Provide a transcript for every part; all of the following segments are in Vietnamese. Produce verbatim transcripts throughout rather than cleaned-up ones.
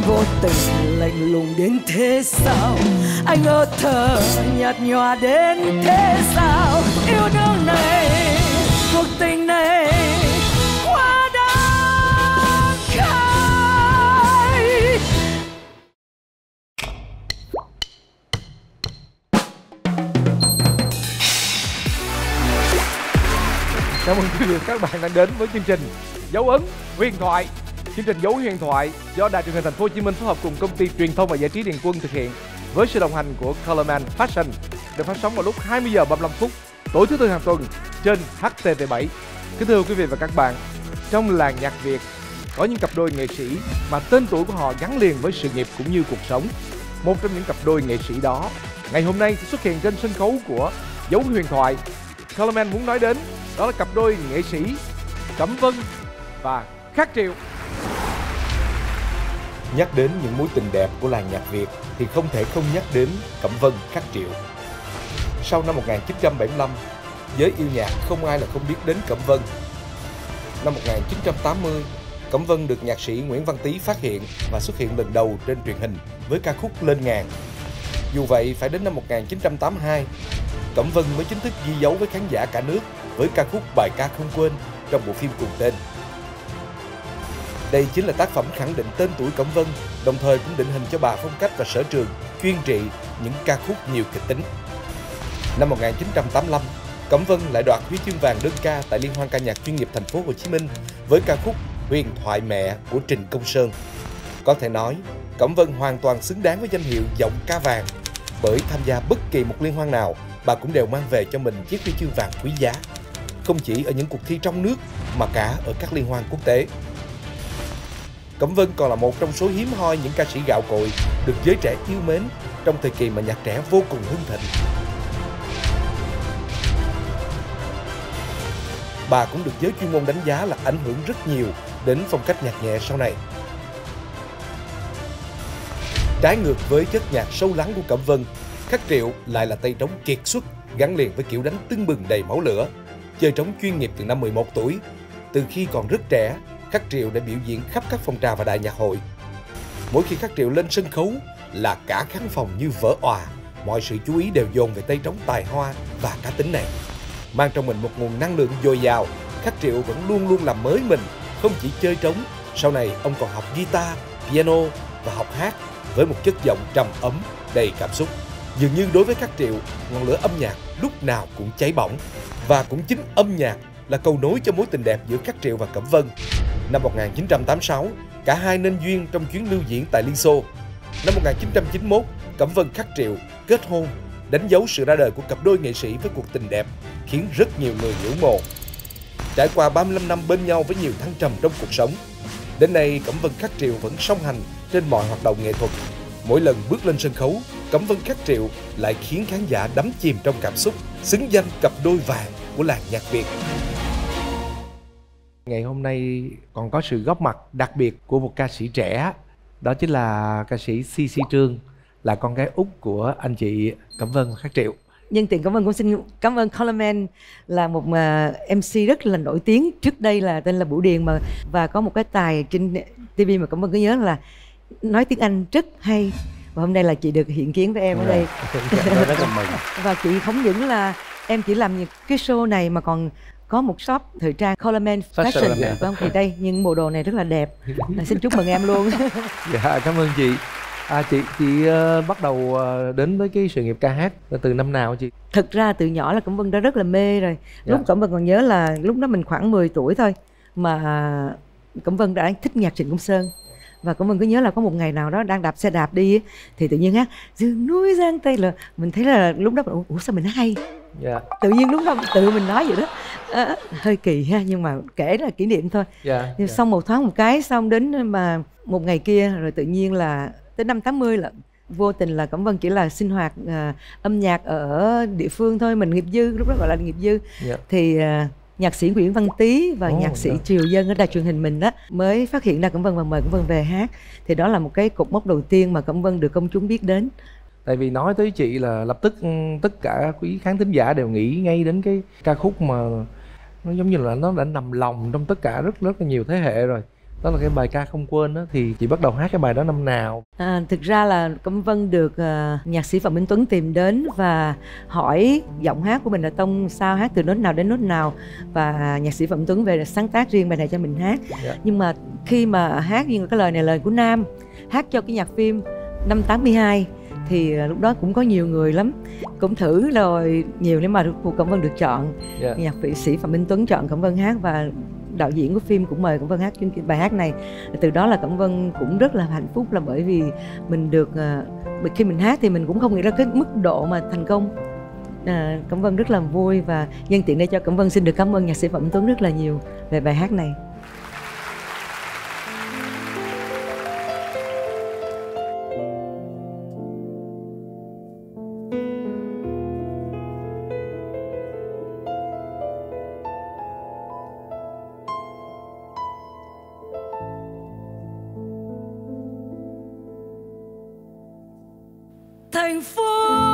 vô tình lạnh lùng đến thế sao? Anh ngỡ thơ nhạt nhòa đến thế sao? Yêu đương này, cuộc tình này quá đáng khai. Cảm ơn quý vị và các bạn đã đến với chương trình Dấu ấn huyền thoại. Chương trình Dấu ấn huyền thoại do Đài Truyền hình Thành phố Hồ Chí Minh phối hợp cùng công ty truyền thông và giải trí Điền Quân thực hiện với sự đồng hành của Colorman Fashion, được phát sóng vào lúc hai mươi giờ ba mươi lăm phút tối thứ tư hàng tuần trên H T V bảy. Kính thưa quý vị và các bạn, trong làng nhạc Việt có những cặp đôi nghệ sĩ mà tên tuổi của họ gắn liền với sự nghiệp cũng như cuộc sống. Một trong những cặp đôi nghệ sĩ đó ngày hôm nay xuất hiện trên sân khấu của Dấu ấn huyền thoại. Colorman muốn nói đến đó là cặp đôi nghệ sĩ Cẩm Vân và Khắc Triệu. Nhắc đến những mối tình đẹp của làng nhạc Việt thì không thể không nhắc đến Cẩm Vân, Khắc Triệu. Sau năm một nghìn chín trăm bảy mươi lăm, giới yêu nhạc không ai là không biết đến Cẩm Vân. Năm một nghìn chín trăm tám mươi, Cẩm Vân được nhạc sĩ Nguyễn Văn Tý phát hiện và xuất hiện lần đầu trên truyền hình với ca khúc Lên Ngàn. Dù vậy, phải đến năm một nghìn chín trăm tám mươi hai, Cẩm Vân mới chính thức ghi dấu với khán giả cả nước với ca khúc Bài ca không quên trong bộ phim cùng tên. Đây chính là tác phẩm khẳng định tên tuổi Cẩm Vân, đồng thời cũng định hình cho bà phong cách và sở trường chuyên trị những ca khúc nhiều kịch tính. Năm một nghìn chín trăm tám mươi lăm, Cẩm Vân lại đoạt huy chương vàng đơn ca tại Liên hoan ca nhạc chuyên nghiệp Thành phố Hồ Chí Minh với ca khúc Huyền thoại mẹ của Trình Công Sơn. Có thể nói, Cẩm Vân hoàn toàn xứng đáng với danh hiệu giọng ca vàng, bởi tham gia bất kỳ một liên hoan nào, bà cũng đều mang về cho mình chiếc huy chương vàng quý giá, không chỉ ở những cuộc thi trong nước mà cả ở các liên hoan quốc tế. Cẩm Vân còn là một trong số hiếm hoi những ca sĩ gạo cội được giới trẻ yêu mến trong thời kỳ mà nhạc trẻ vô cùng hưng thịnh. Bà cũng được giới chuyên môn đánh giá là ảnh hưởng rất nhiều đến phong cách nhạc nhẹ sau này. Trái ngược với chất nhạc sâu lắng của Cẩm Vân, Khắc Triệu lại là tay trống kiệt xuất gắn liền với kiểu đánh tưng bừng đầy máu lửa. Chơi trống chuyên nghiệp từ năm mười một tuổi, từ khi còn rất trẻ, Khắc Triệu đã biểu diễn khắp các phong trào và đại nhạc hội. Mỗi khi Khắc Triệu lên sân khấu là cả khán phòng như vỡ òa, mọi sự chú ý đều dồn về tay trống tài hoa và cá tính này. Mang trong mình một nguồn năng lượng dồi dào, Khắc Triệu vẫn luôn luôn làm mới mình, không chỉ chơi trống, sau này ông còn học guitar, piano và học hát với một chất giọng trầm ấm, đầy cảm xúc. Dường như đối với Khắc Triệu, ngọn lửa âm nhạc lúc nào cũng cháy bỏng. Và cũng chính âm nhạc là cầu nối cho mối tình đẹp giữa Khắc Triệu và Cẩm Vân. Năm một nghìn chín trăm tám mươi sáu, cả hai nên duyên trong chuyến lưu diễn tại Liên Xô. Năm một nghìn chín trăm chín mươi mốt, Cẩm Vân Khắc Triệu kết hôn, đánh dấu sự ra đời của cặp đôi nghệ sĩ với cuộc tình đẹp, khiến rất nhiều người ngưỡng mộ. Trải qua ba mươi lăm năm bên nhau với nhiều thăng trầm trong cuộc sống, đến nay Cẩm Vân Khắc Triệu vẫn song hành trên mọi hoạt động nghệ thuật. Mỗi lần bước lên sân khấu, Cẩm Vân Khắc Triệu lại khiến khán giả đắm chìm trong cảm xúc, xứng danh cặp đôi vàng của làng nhạc Việt. Ngày hôm nay còn có sự góp mặt đặc biệt của một ca sĩ trẻ, đó chính là ca sĩ xê xê Trương, là con gái út của anh chị Cẩm Vân và Khắc Triệu. Nhân tiện Cẩm Vân cũng xin cảm ơn Colorman, là một uh, em xê rất là nổi tiếng, trước đây là tên là Bửu Điền mà, và có một cái tài trên ti vi mà Cẩm Vân cứ nhớ là nói tiếng Anh rất hay. Và hôm nay là chị được hiện kiến với em ở đây. Rất là mừng. Và chị không những là em chỉ làm những cái show này mà còn có một shop thời trang Colorman Fashion, Fashion yeah. Vâng, thì đây những bộ đồ này rất là đẹp. À, xin chúc mừng em luôn. Dạ, cảm ơn chị. À, chị chị uh, bắt đầu uh, đến với cái sự nghiệp ca hát từ năm nào chị? Thực ra từ nhỏ là Cẩm Vân đã rất là mê rồi. Lúc yeah. Cẩm Vân còn nhớ là lúc đó mình khoảng mười tuổi thôi mà Cẩm Vân đã thích nhạc Trịnh Công Sơn. Và Cẩm Vân cứ nhớ là có một ngày nào đó đang đạp xe đạp đi thì tự nhiên hát rừng núi giang tây, là mình thấy là lúc đó ủa sao mình hay. Yeah. Tự nhiên lúc đó tự mình nói vậy đó. À, hơi kỳ ha, nhưng mà kể là kỷ niệm thôi. Yeah. Nhưng yeah. Xong một thoáng một cái, xong đến mà một ngày kia rồi tự nhiên là tới năm tám mươi là vô tình là Cẩm Vân chỉ là sinh hoạt uh, âm nhạc ở địa phương thôi, mình nghiệp dư, lúc đó gọi là nghiệp dư. Yeah. Thì uh, nhạc sĩ Nguyễn Văn Tý và oh, nhạc sĩ yeah. Triều Dân ở đài truyền hình mình đó mới phát hiện ra Cẩm Vân và mời Cẩm Vân về hát. Thì đó là một cái cột mốc đầu tiên mà Cẩm Vân được công chúng biết đến. Tại vì nói tới chị là lập tức tất cả quý khán thính giả đều nghĩ ngay đến cái ca khúc mà nó giống như là nó đã nằm lòng trong tất cả rất rất là nhiều thế hệ rồi. Đó là cái bài Ca Không Quên đó, thì chị bắt đầu hát cái bài đó năm nào? À, thực ra là Cẩm Vân được uh, nhạc sĩ Phạm Minh Tuấn tìm đến và hỏi giọng hát của mình là tông sao, hát từ nốt nào đến nốt nào, và nhạc sĩ Phạm Minh Tuấn về sáng tác riêng bài này cho mình hát. Yeah. Nhưng mà khi mà hát nhưng cái lời này lời của Nam hát cho cái nhạc phim năm tám mươi hai thì lúc đó cũng có nhiều người lắm cũng thử rồi nhiều, nhưng mà cuộc Cẩm Vân được chọn. Yeah. Nhạc sĩ Phạm Minh Tuấn chọn Cẩm Vân hát và đạo diễn của phim cũng mời Cẩm Vân hát bài hát này. Từ đó là Cẩm Vân cũng rất là hạnh phúc, là bởi vì mình được uh, khi mình hát thì mình cũng không nghĩ ra cái mức độ mà thành công. À, Cẩm Vân rất là vui, và nhân tiện đây cho Cẩm Vân xin được cảm ơn nhạc sĩ Phạm Minh Tuấn rất là nhiều về bài hát này. Thành phố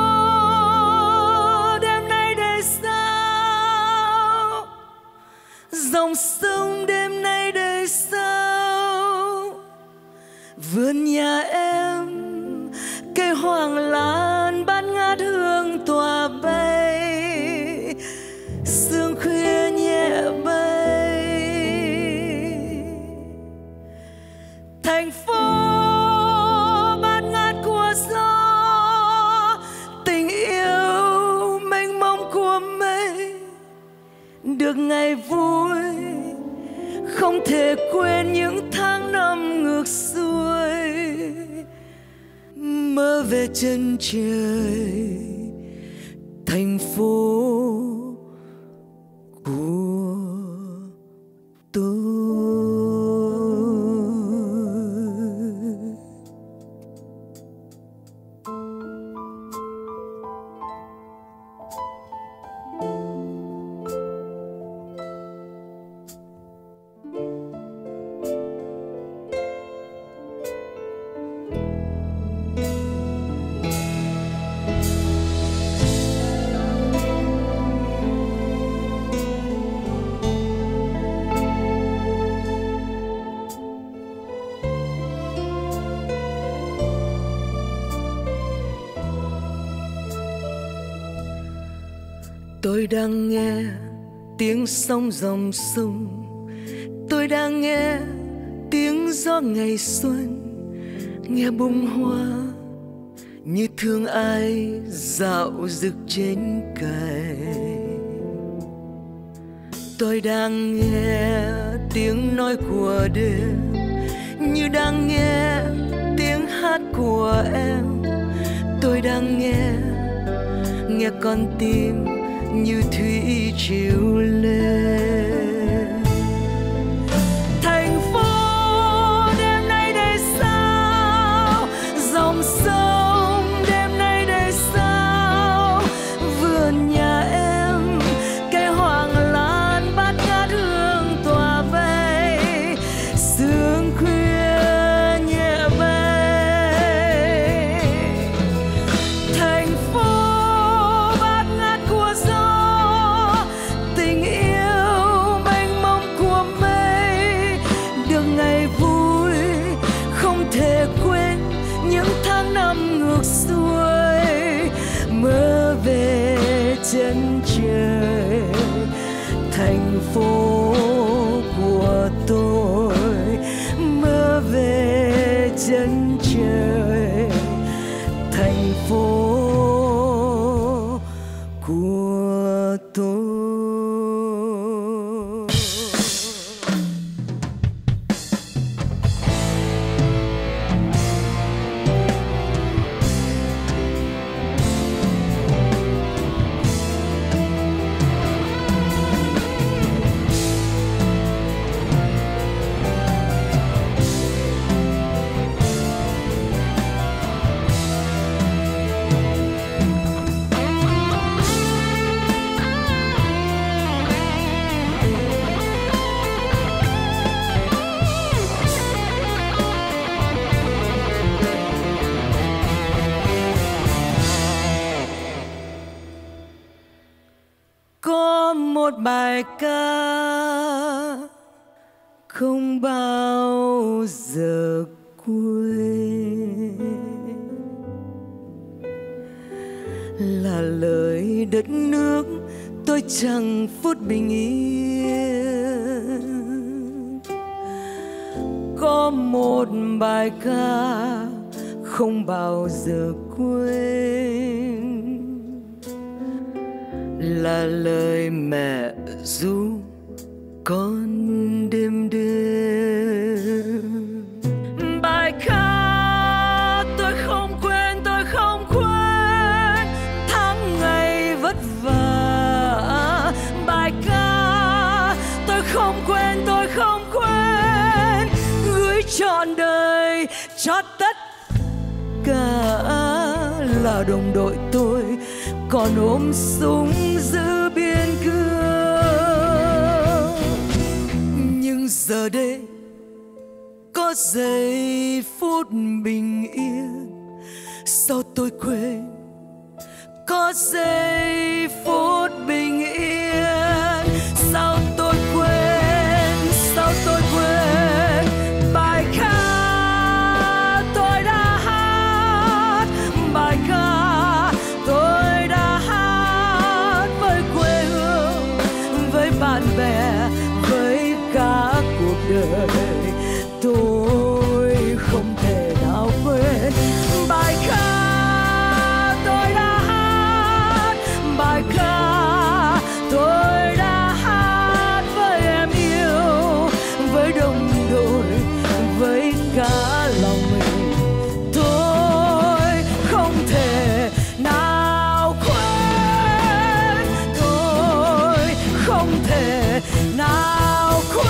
đêm nay đầy sao, dòng sông đêm nay đầy sao, vườn nhà em cây hoàng lan bát ngát hương tỏa bay, sương khuya nhẹ bay. Thành phố bát ngát của gió, được ngày vui không thể quên những tháng năm ngược xuôi, mơ về chân trời thành phố của tôi. Tôi đang nghe tiếng sóng dòng sông, tôi đang nghe tiếng gió ngày xuân, nghe bông hoa như thương ai dạo rực trên cành. Tôi đang nghe tiếng nói của đêm, như đang nghe tiếng hát của em. Tôi đang nghe nghe con tim như thủy triều lên. Thành phố đêm nay đầy sao, dòng sông đêm nay đầy sao, vườn nhà em cây hoàng lan bát ngát hương tỏa bay, sương khuya nhẹ bay. Thành phố bát ngát của gió, tình yêu mênh mông của mây, được ngày vui không thể quên những tháng năm ngược xuôi, mơ về chân trời thành phố của tôi, mơ về chân trời thành phố của tôi. Có một bài ca không bao giờ quên, là lời đất nước tôi chẳng phút bình yên. Có một bài ca không bao giờ quên, là lời mẹ ru con đêm đêm. Bài ca tôi không quên, tôi không quên tháng ngày vất vả. Bài ca tôi không quên, tôi không quên gửi trọn đời cho tất cả là đồng đội tôi còn ôm súng giữ biên cương. Nhưng giờ đây có giây phút bình yên, sao tôi quên có giây phút bình yên. Sao tôi quên, sao tôi quên bài ca tôi đã hát, bài ca tôi đã hát với quê hương, với bạn bè, với cả cuộc đời. Tôi không thể nào quên bài ca tôi đã hát, bài ca tôi đã hát với em yêu, với đồng đội, với cả lòng mình. Tôi không thể nào quên, tôi không thể nào quên.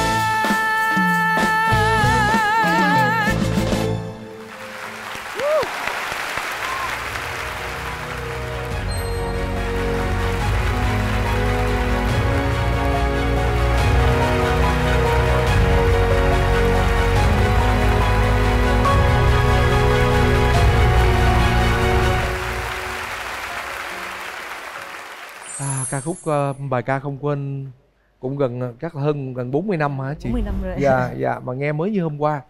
À, ca khúc uh, bài ca không quên cũng gần chắc là hơn gần bốn mươi năm hả chị? bốn mươi năm rồi. Dạ, dạ, mà nghe mới như hôm qua.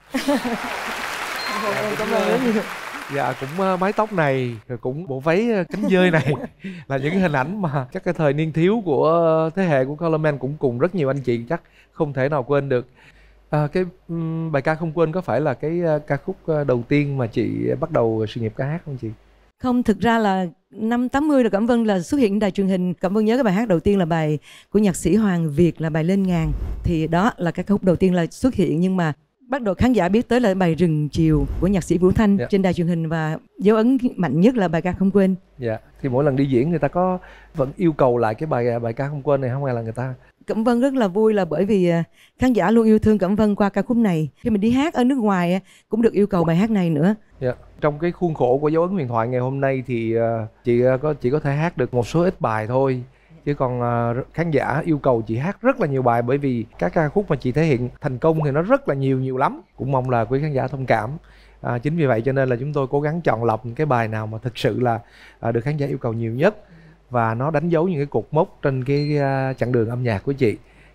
Em cảm ơn rất nhiều. Dạ, cũng uh, mái tóc này, rồi cũng bộ váy uh, cánh dơi này là những cái hình ảnh mà chắc cái thời niên thiếu của uh, thế hệ của Colorman cũng cùng rất nhiều anh chị chắc không thể nào quên được. À, cái um, bài ca không quên có phải là cái uh, ca khúc uh, đầu tiên mà chị bắt đầu sự nghiệp ca hát không chị? Không, thực ra là năm tám mươi là Cẩm Vân là xuất hiện đài truyền hình. Cẩm Vân nhớ cái bài hát đầu tiên là bài của nhạc sĩ Hoàng Việt là bài Lên Ngàn. Thì đó là cái khúc đầu tiên là xuất hiện, nhưng mà bắt đầu khán giả biết tới là bài Rừng Chiều của nhạc sĩ Vũ Thanh, yeah, trên đài truyền hình, và dấu ấn mạnh nhất là bài ca không quên. Dạ, yeah. Thì mỗi lần đi diễn người ta có vẫn yêu cầu lại cái bài bài ca không quên này không, hay là người ta? Cẩm Vân rất là vui là bởi vì khán giả luôn yêu thương Cẩm Vân qua ca khúc này. Khi mình đi hát ở nước ngoài cũng được yêu cầu bài hát này nữa. Dạ. Yeah. Trong cái khuôn khổ của dấu ấn huyền thoại ngày hôm nay thì uh, chị uh, có chỉ có thể hát được một số ít bài thôi, chứ còn uh, khán giả yêu cầu chị hát rất là nhiều bài, bởi vì các ca khúc mà chị thể hiện thành công thì nó rất là nhiều nhiều lắm. Cũng mong là quý khán giả thông cảm. À, chính vì vậy cho nên là chúng tôi cố gắng chọn lọc những cái bài nào mà thực sự là uh, được khán giả yêu cầu nhiều nhất, và nó đánh dấu những cái cột mốc trên cái uh, chặng đường âm nhạc của chị.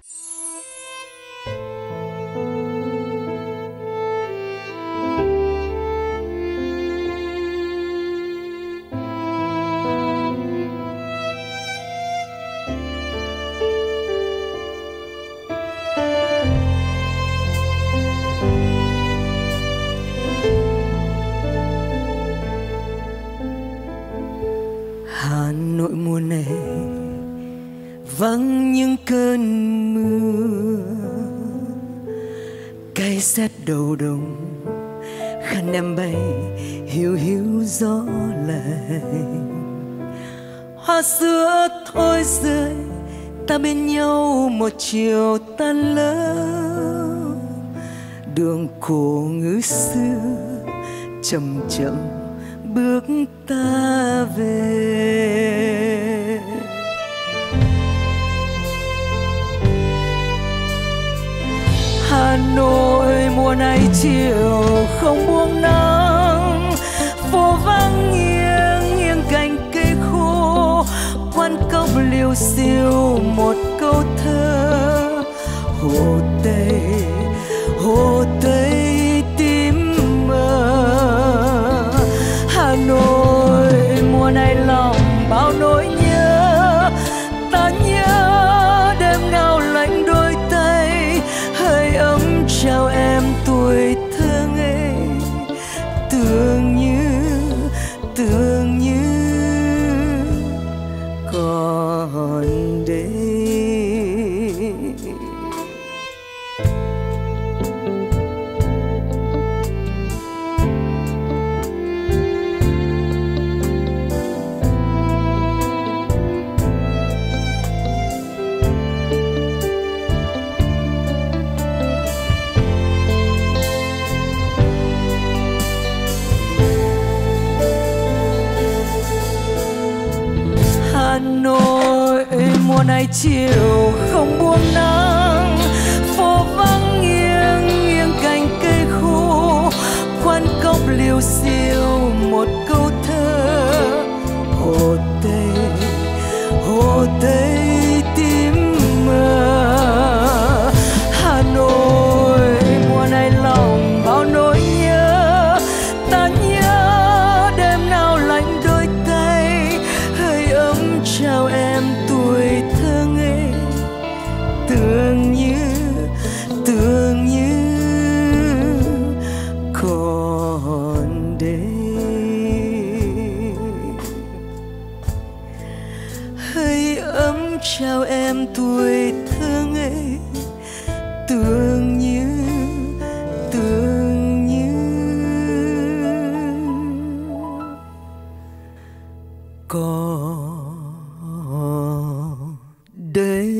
Hà Nội mùa này vắng những cơn mưa, cay rét đầu đông, khăn em bay hiu hiu gió lạnh. Hoa sữa thôi rơi, ta bên nhau một chiều tan lỡ. Đường cổ ngữ xưa chậm chậm bước ta về. Hà Nội mùa này chiều không buông nắng, phố vắng nghiêng nghiêng cành cây khô, quán cốc liêu xiêu một câu thơ. Hồ Tây này chiều không buông nắng, phố vắng nghiêng nghiêng cành cây khô, khoan cốc liêu xiêu một câu thơ. Hồ Tây, Hồ Tây tím mờ, Hà Nội mùa này lòng bao nỗi nhớ. Ta nhớ đêm nào lạnh đôi tay, hơi ấm chào em tuổi thơ ngây. Tưởng như, tưởng như còn đây. Hơi ấm chào em tuổi thơ ngây. Tưởng như, tưởng như còn đây.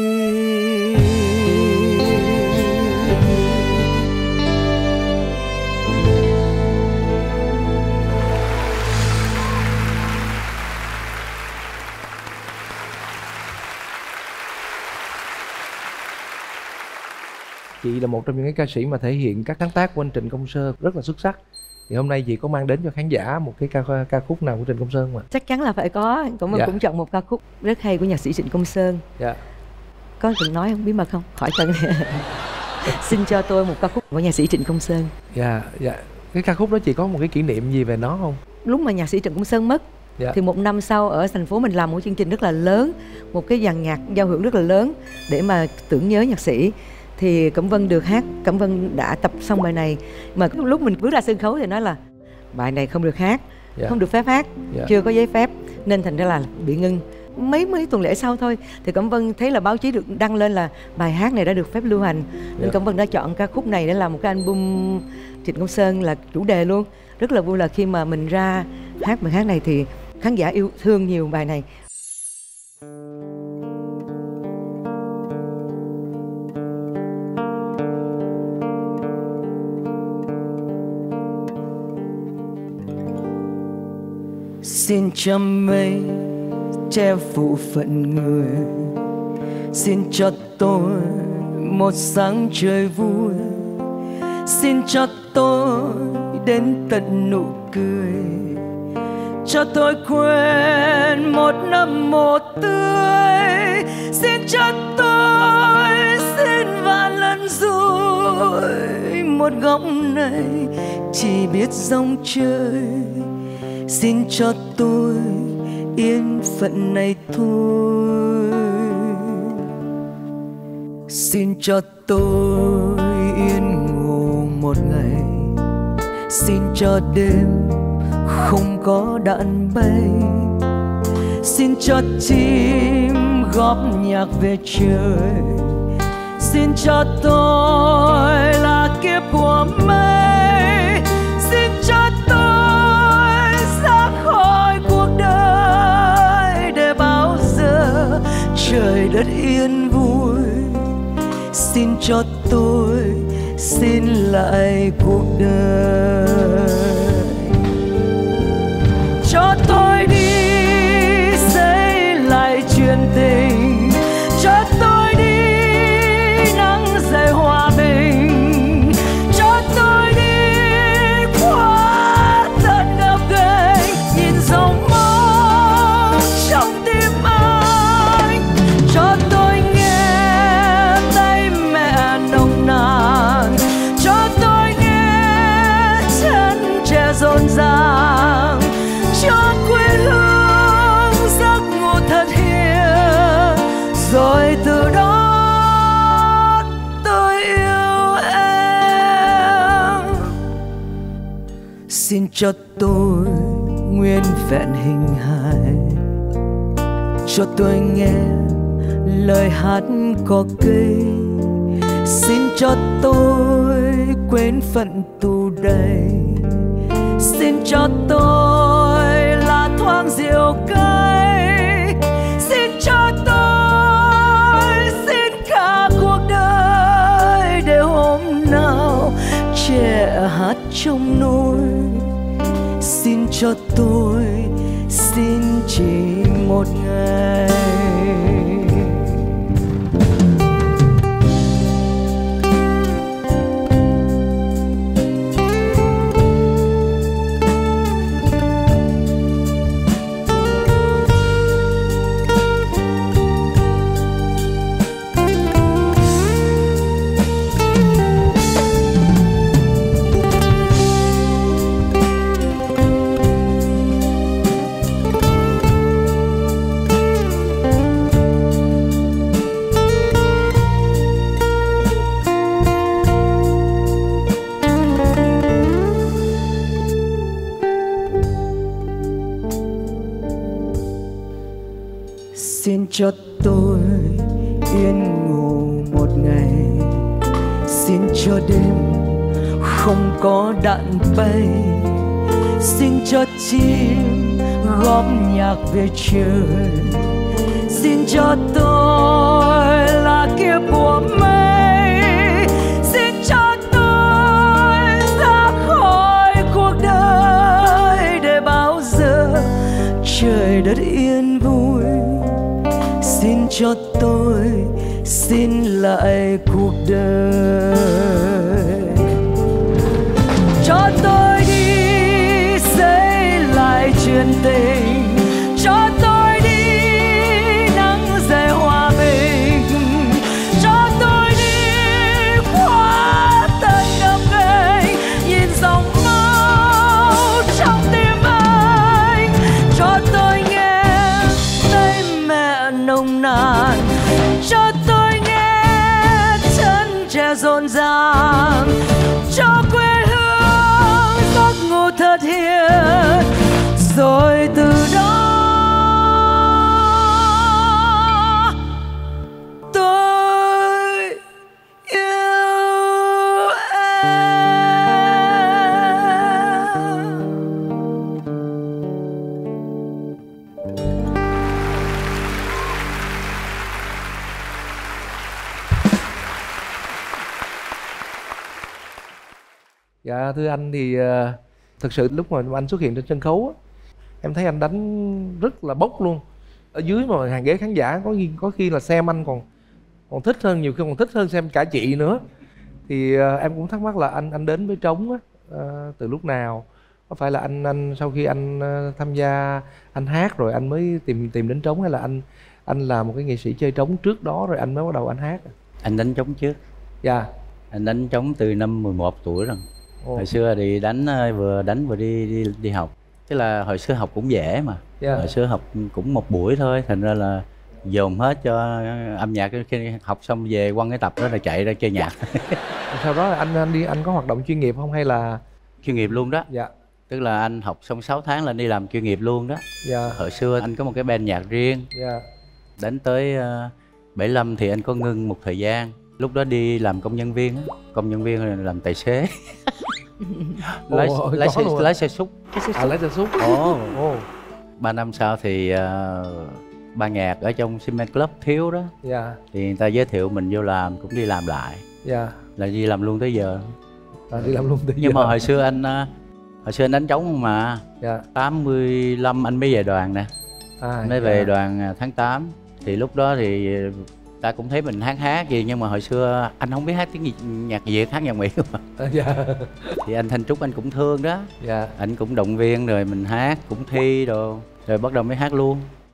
Chị là một trong những cái ca sĩ mà thể hiện các sáng tác của anh Trịnh Công Sơn rất là xuất sắc. Thì hôm nay chị có mang đến cho khán giả một cái ca ca khúc nào của Trịnh Công Sơn mà? Chắc chắn là phải có. Cũng mình Dạ. cũng chọn một ca khúc rất hay của nhạc sĩ Trịnh Công Sơn. Dạ. Có từng nói không, bí mật không? Khỏi cần. Xin cho tôi một ca khúc của nhạc sĩ Trịnh Công Sơn. Dạ, dạ. Cái ca khúc đó chị có một cái kỷ niệm gì về nó không? Lúc mà nhạc sĩ Trịnh Công Sơn mất, Dạ. thì một năm sau ở thành phố mình làm một chương trình rất là lớn, một cái dàn nhạc giao hưởng rất là lớn để mà tưởng nhớ nhạc sĩ. Thì Cẩm Vân được hát, Cẩm Vân đã tập xong bài này, mà lúc mình bước ra sân khấu thì nói là bài này không được hát, Dạ. không được phép hát, Dạ. chưa có giấy phép, nên thành ra là bị ngưng. Mấy mấy tuần lễ sau thôi thì Cẩm Vân thấy là báo chí được đăng lên là bài hát này đã được phép lưu hành, nên Dạ. Cẩm Vân đã chọn ca khúc này để làm một cái album Trịnh Công Sơn là chủ đề luôn. Rất là vui là khi mà mình ra hát bài hát này thì khán giả yêu thương nhiều bài này. Xin cho mây che phủ phận người, xin cho tôi một sáng trời vui, xin cho tôi đến tận nụ cười, cho tôi quên một năm một tươi. Xin cho tôi xin vạn lần rồi một góc này chỉ biết rong chơi. Xin cho tôi yên phận này thôi. Xin cho tôi yên ngủ một ngày. Xin cho đêm không có đạn bay. Xin cho chim góp nhạc về trời. Xin cho tôi là kiếp của mây. Xin cho tôi ra khỏi cuộc đời để bao giờ trời đất yên vui. Xin cho tôi xin lại cuộc đời. Cho tôi đi xây lại chuyện tình. Cho tôi đi nắng dậy hòa bình. Cho tôi đi qua tận ngập ngừng nhìn dòng máu trong tim anh. Cho tôi nghe tay mẹ nồng nàn. Cho tôi nghe chân trẻ rộn ràng. Cho quê hương giấc ngủ thật hiền. Rồi từ đó tôi yêu em. Xin cho tôi nguyên vẹn hình hài. Cho tôi nghe lời hát có cây. Xin cho tôi quên phận tù đầy. Xin cho tôi là thoáng rượu cay. Xin cho tôi xin cả cuộc đời để hôm nào trẻ hát trong nôi. Xin cho tôi xin chỉ một ngày. cho tôi yên ngủ một ngày, xin cho đêm không có đạn bay, xin cho chim góp nhạc về trời, xin cho tôi là kia của mây, xin cho tôi ra khỏi cuộc đời để bao giờ trời đất yên vui. Xin cho tôi xin lại cuộc đời, cho tôi đi xây lại chuyện tình, cho tôi đi nắng dậy hòa bình, cho tôi đi qua tận ngập ngừng nhìn dòng máu trong tim anh, cho tôi nghe tay mẹ nồng nàn, cho tôi nghe chân trẻ rộn ràng, cho quê hương giấc ngủ thật hiền, rồi từ đó tôi yêu em. Dạ thưa anh thì uh, thực sự lúc mà anh xuất hiện trên sân khấu á, em thấy anh đánh rất là bốc luôn. Ở dưới mà hàng ghế khán giả có khi, có khi là xem anh còn còn thích hơn, nhiều khi còn thích hơn xem cả chị nữa. Thì uh, em cũng thắc mắc là anh anh đến với trống á, uh, từ lúc nào? Có phải là anh anh sau khi anh uh, tham gia anh hát rồi anh mới tìm tìm đến trống, hay là anh anh là một cái nghệ sĩ chơi trống trước đó rồi anh mới bắt đầu anh hát? Anh đánh trống trước. Dạ. Anh đánh trống từ năm mười một tuổi rồi. Ồ. Hồi xưa thì đánh vừa đánh vừa đi đi đi học. Tức là hồi xưa học cũng dễ mà. Yeah. Hồi xưa học cũng một buổi thôi, thành ra là dồn hết cho âm nhạc, khi học xong về quăng cái tập đó là chạy ra chơi nhạc. Sau đó anh anh đi anh có hoạt động chuyên nghiệp không hay là chuyên nghiệp luôn đó? Dạ. Tức là anh học xong sáu tháng là đi làm chuyên nghiệp luôn đó. Dạ. Hồi xưa anh có một cái band nhạc riêng. Dạ. Đến tới uh, bảy lăm thì anh có ngưng một thời gian. Lúc đó đi làm công nhân viên á, công nhân viên là làm tài xế. lái Ồ, lái xe luôn lái xe xúc. À, lái xe xúc. Ồ. Ồ. Ba năm sau thì uh, ban nhạc ở trong Cement Club thiếu đó. Dạ. Thì người ta giới thiệu mình vô làm, cũng đi làm lại. Dạ. Là đi làm luôn tới giờ. À, đi làm luôn tới Nhưng giờ. mà hồi xưa anh uh, hồi xưa anh đánh trống mà. Dạ. tám mươi lăm anh mới về đoàn nè. À, mới dạ. về đoàn tháng tám. Thì lúc đó thì ta cũng thấy mình hát hát gì, nhưng mà hồi xưa anh không biết hát tiếng gì, nhạc Việt, hát nhạc Mỹ mà. À, dạ. Thì anh Thanh Trúc anh cũng thương đó. Dạ. Anh cũng động viên rồi mình hát, cũng thi đồ, rồi bắt đầu mới hát luôn.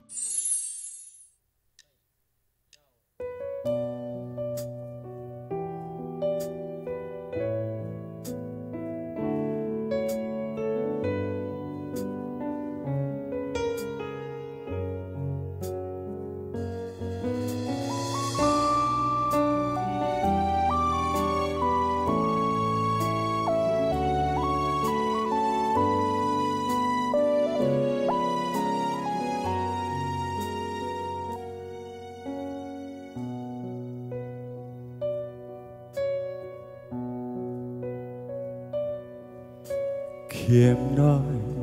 Khi em nói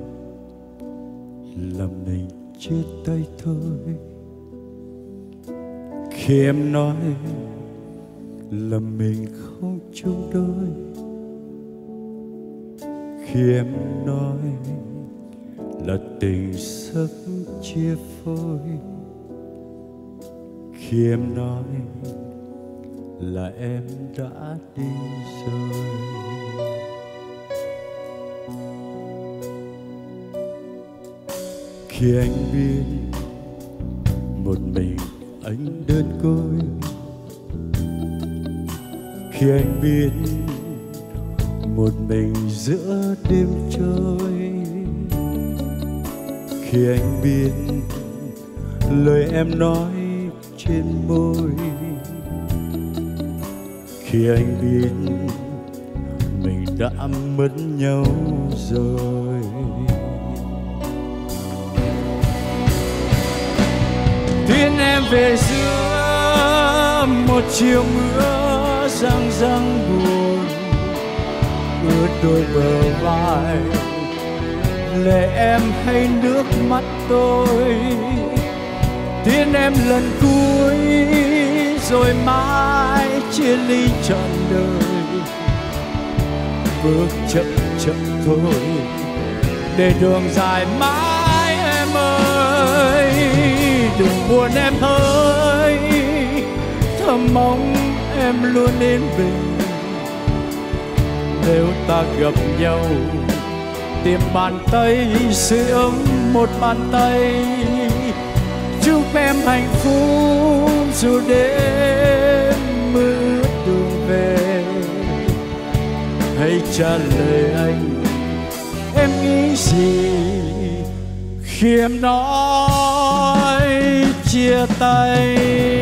là mình chia tay thôi, khi em nói là mình không chung đôi, khi em nói là tình sắp chia phôi, khi em nói là em đã đi rồi. Khi anh biết một mình anh đơn côi, khi anh biết một mình giữa đêm trôi, khi anh biết lời em nói trên môi, khi anh biết mình đã mất nhau rồi. Thuyền em về giữa một chiều mưa răng răng buồn, ướt đôi bờ vai. Lệ em hay nước mắt tôi, tin em lần cuối rồi mãi chia ly trọn đời. Bước chậm chậm thôi để đường dài mãi em ơi. Đừng buồn em ơi, thầm mong em luôn yên bình. Nếu ta gặp nhau, tìm bàn tay sưởi ấm một bàn tay. Chúc em hạnh phúc dù đêm mưa đường về. Hãy trả lời anh, em nghĩ gì khi em nói chia tay.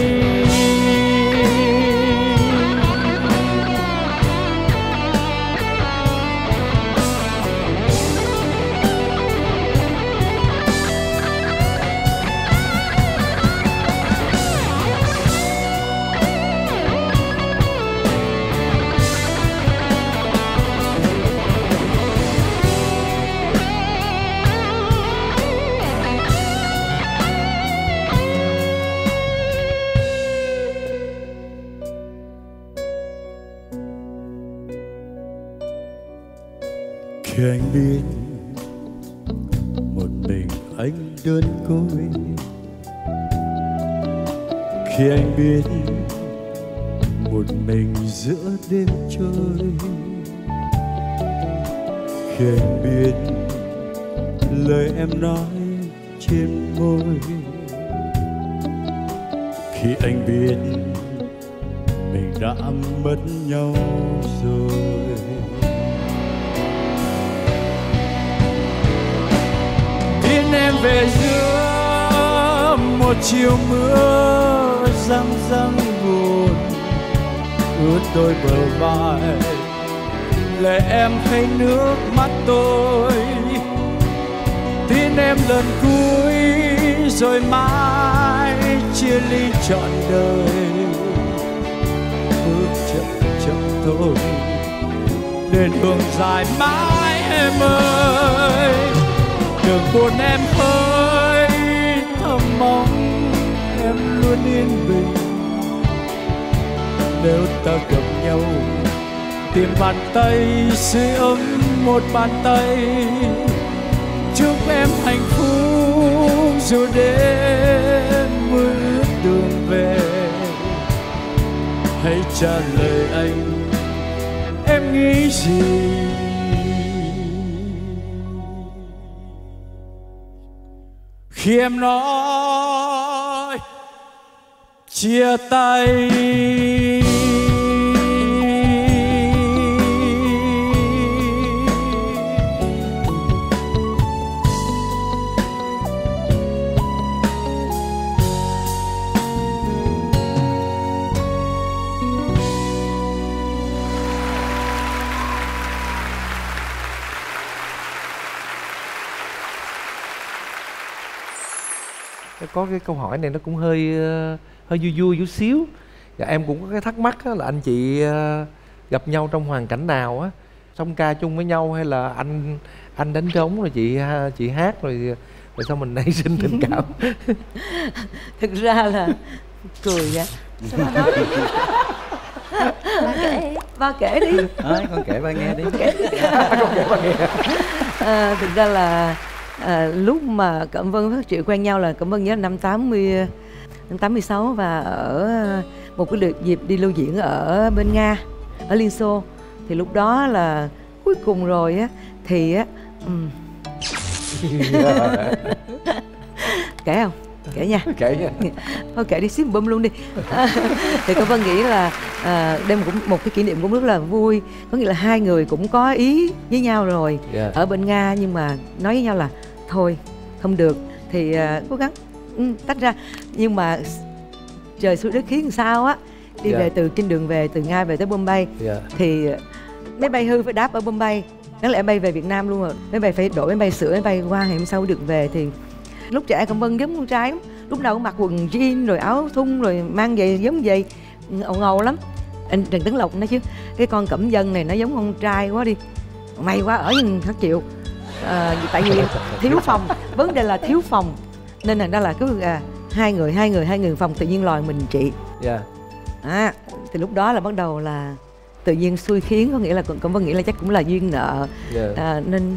Khi anh biết một mình anh đơn côi, khi anh biết một mình giữa đêm trôi, khi anh biết lời em nói trên môi, khi anh biết mình đã mất nhau rồi. Em về giữa một chiều mưa răng răng buồn, ướt đôi bờ vai. Lệ em hay nước mắt tôi, tin em lần cuối rồi mãi chia ly trọn đời. Bước chậm chậm thôi để đường dài mãi em ơi. Đừng buồn em ơi, thầm mong em luôn yên bình. Nếu ta gặp nhau, tìm bàn tay sưởi ấm một bàn tay. Chúc em hạnh phúc dù đêm mưa ướt đường về. Hãy trả lời anh, em nghĩ gì khi em nói chia tay. Có cái câu hỏi này nó cũng hơi hơi vui vui chút xíu. Và em cũng có cái thắc mắc là anh chị gặp nhau trong hoàn cảnh nào á, song ca chung với nhau hay là anh anh đánh trống rồi chị chị hát rồi rồi sao mình nảy sinh tình cảm? Thực ra là cười vậy. Sao ba nói đi. Ba kể, ba kể đi. À, con kể ba nghe đi. Con kể, con kể ba nghe. À, thực ra là à, lúc mà Cẩm Vân phát triển quen nhau là Cẩm Vân nhớ năm tám mươi, năm tám mươi sáu và ở một cái lượt dịp đi lưu diễn ở bên Nga, ở Liên Xô. Thì lúc đó là cuối cùng rồi á thì á um... kể không? Kể nha. Kể nha. Thôi kể đi, xíu bum luôn đi. À, thì Cẩm Vân nghĩ là à, đây cũng một cái kỷ niệm cũng rất là vui. Có nghĩa là hai người cũng có ý với nhau rồi, yeah, ở bên Nga, nhưng mà nói với nhau là thôi không được thì à, cố gắng ừ, tách ra. Nhưng mà trời xui đất khiến làm sao á, đi yeah. về từ trên đường về từ Nga về tới Bombay, yeah. thì máy bay hư phải đáp ở Bombay, đáng lẽ bay về Việt Nam luôn rồi, máy bay phải đổi máy bay sửa máy bay qua, ngày hôm sau được về. Thì lúc trẻ Cẩm Vân giống con trai lắm, lúc nào cũng mặc quần jean rồi áo thun rồi mang giày giống giày ngầu ngầu lắm. Anh Trần Tấn Lộc nói chứ cái con Cẩm Vân này nó giống con trai quá đi, may quá ở với Thất Triệu. À, tại vì thiếu phòng, vấn đề là thiếu phòng nên thành ra là cứ à, hai người hai người hai người phòng tự nhiên lòi mình chị. Dạ. À, thì lúc đó là bắt đầu là tự nhiên xui khiến, có nghĩa là Cẩm Vân nghĩ là chắc cũng là duyên nợ. Yeah. À, nên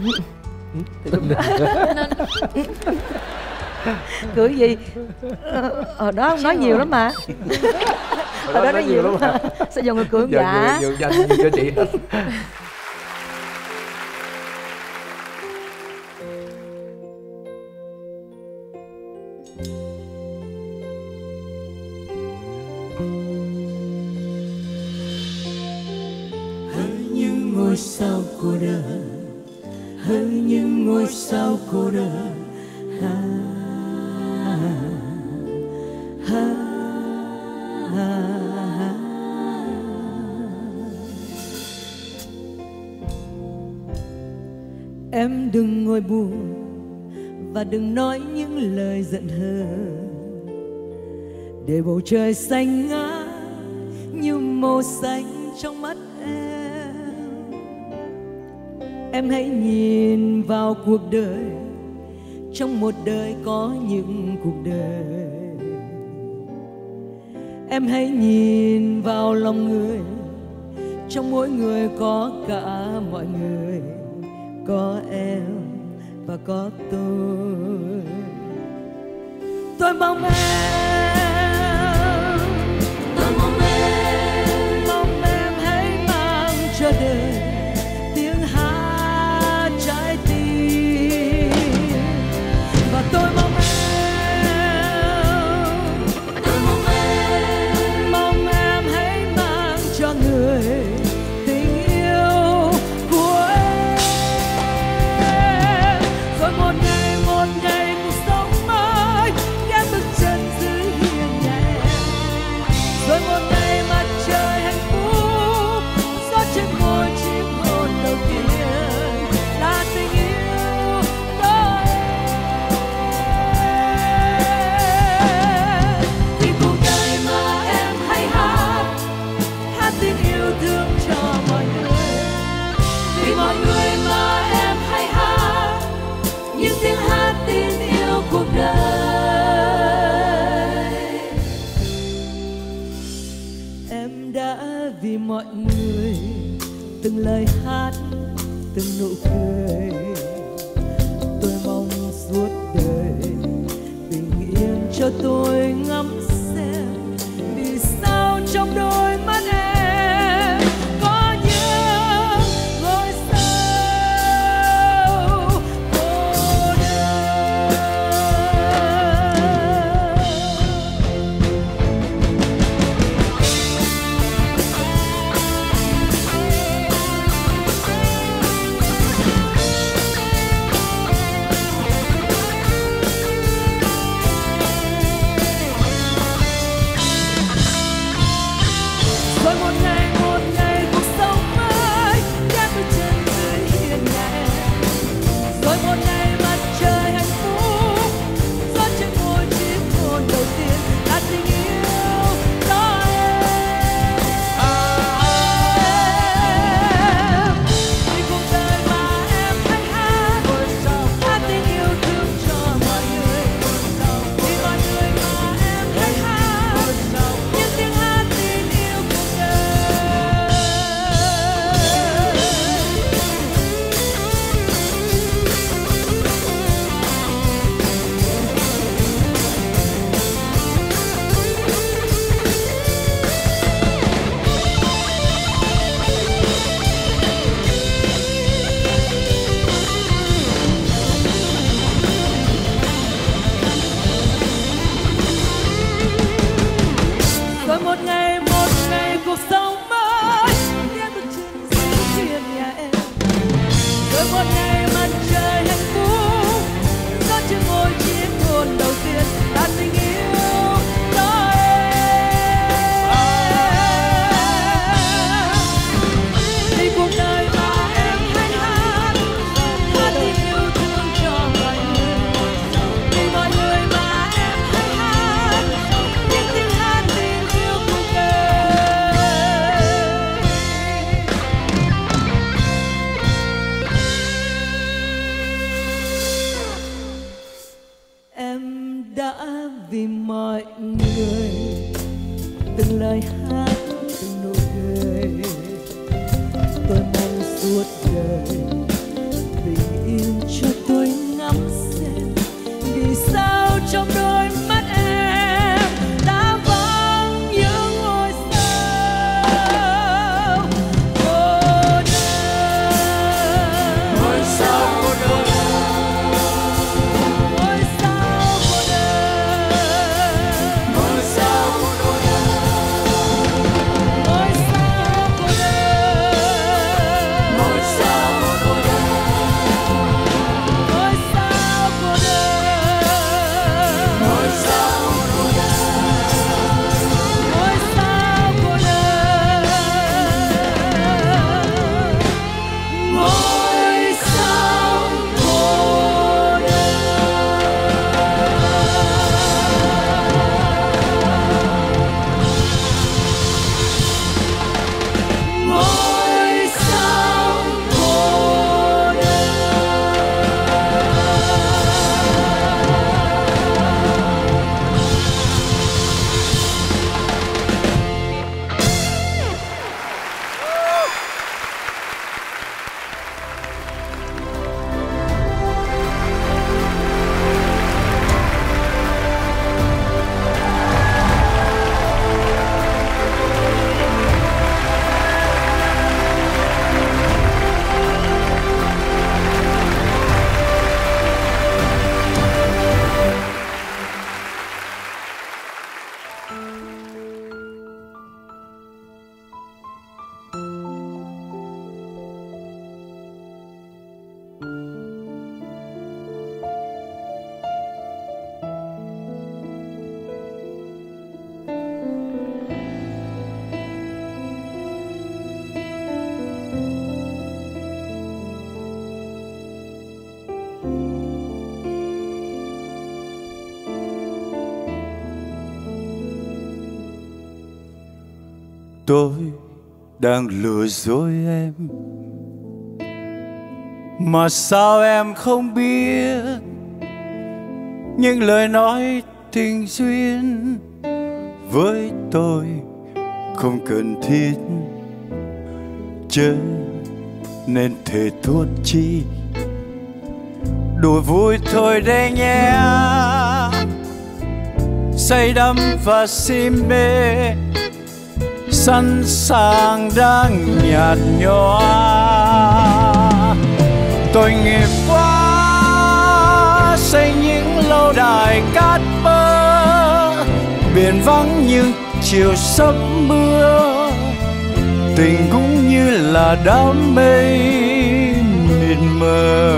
cười gì ở đó nói nhiều lắm mà. Ở đó nói nhiều lắm mà sao giờ người cười không dạ nhiều dành cho chị hết. Ngôi sao cô đơn, hỡi những ngôi sao cô đơn, ha, ha, ha, ha. Em đừng ngồi buồn và đừng nói những lời giận hờn, để bầu trời xanh ngát như màu xanh trong mắt em. Em hãy nhìn vào cuộc đời, trong một đời có những cuộc đời. Em hãy nhìn vào lòng người, trong mỗi người có cả mọi người. Có em và có tôi. Tôi mong em, tôi mong em, mong em hãy mang cho đời tiếng hát trái tim. Và tôi mong em, tôi mong em, mong em hãy mang cho người tình yêu của em. Rồi một ngày một ngày cuộc sống mới ghé bước chân dưới hiên nhà em. Rồi một ngày mặt trời hạnh phúc gió trên môi chim hôn đầu tiên là tình yêu đó em. Vì cuộc đời mà em hãy hát, hát tiếng yêu thương cho mọi người. Vì mọi người mà em hãy hát những tiếng hát tin yêu cuộc đời. Em đã vì mọi người từng lời hát, từng nụ cười. Tôi mong suốt đời bình yên cho tôi ngắm xem vì sao trong đôi mắt em có những ngôi sao cô đơn. vì mọi người, từng lời hát, từng nụ cười. Tôi mong suốt đời bình yên cho tôi ngắm xem, vì sao trong đôi mắt em đã vắng những ngôi sao cô đơn. Ngôi sao cô đơn, ngôi sao cô đơn, ngôi sao cô đơn, ngôi sao cô đơn, ngôi sao cô đơn, ngôi sao cô đơn, ngôi sao cô đơn, ngôi sao cô đơn, ngôi sao cô đơn, ngôi sao cô đơn. Tôi đang lừa dối em, mà sao em không biết những lời nói tình duyên với tôi không cần thiết, chớ nên thể thốt chi đùa vui thôi đấy nhé. Say đắm và si mê, sẵn sàng đang nhạt nhòa. Tôi nghiệp quá xây những lâu đài cát bơ, biển vắng nhưng chiều sắp mưa. Tình cũng như là đám mây mịt mờ.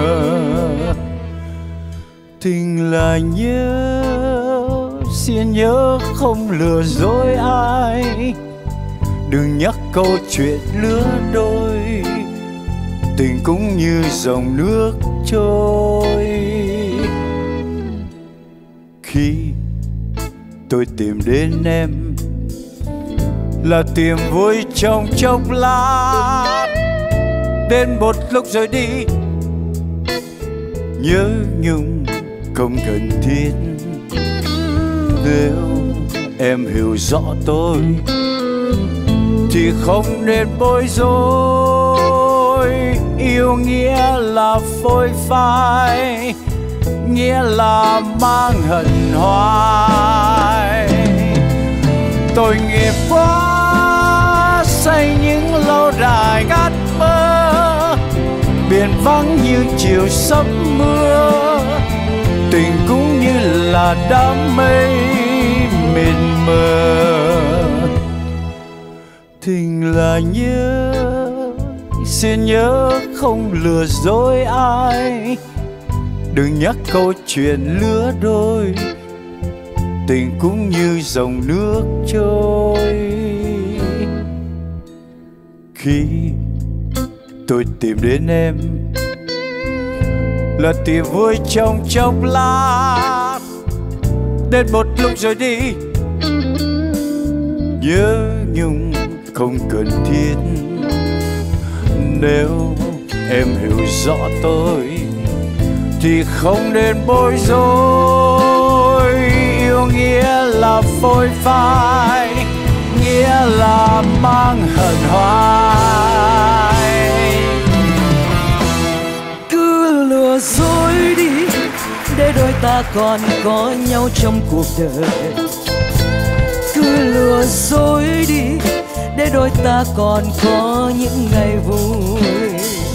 Tình là nhớ, xin nhớ không lừa dối ai. Đừng nhắc câu chuyện lứa đôi, tình cũng như dòng nước trôi. Khi tôi tìm đến em là tìm vui trong chốc lát, đến một lúc rồi đi nhớ nhung không cần thiết. Nếu em hiểu rõ tôi thì không nên bối rối. Yêu nghĩa là phôi phai, nghĩa là mang hận hoài. Tôi nghiệp quá xây những lâu đài cát bơ, biển vắng như chiều sắp mưa. Tình cũng như là đám mây mịt mờ. Tình là nhớ, xin nhớ không lừa dối ai. Đừng nhắc câu chuyện lứa đôi, tình cũng như dòng nước trôi. Khi tôi tìm đến em là tìm vui trong chốc lát, đến một lúc rồi đi nhớ nhung không cần thiết. Nếu em hiểu rõ tôi thì không nên bối rối. Yêu có nghĩa là phôi phai, nghĩa là mang hờn hoài. Cứ lừa dối đi để đôi ta còn có nhau trong cuộc đời. Cứ lừa dối đi để đôi ta còn có những ngày vui.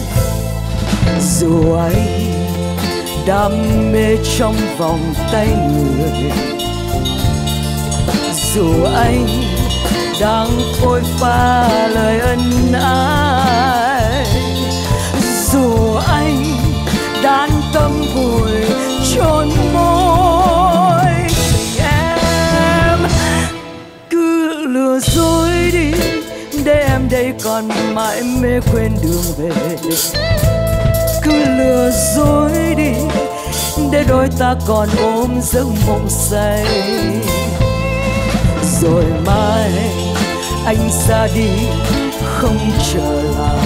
Dù anh đam mê trong vòng tay người, dù anh đang phôi pha lời ân ái, dù anh đan tâm vùi chôn môi, em cứ lừa dối đi để em đây còn mãi mê quên đường về. Cứ lừa dối đi để đôi ta còn ôm giấc mộng say. Rồi mai anh ra đi không trở lại,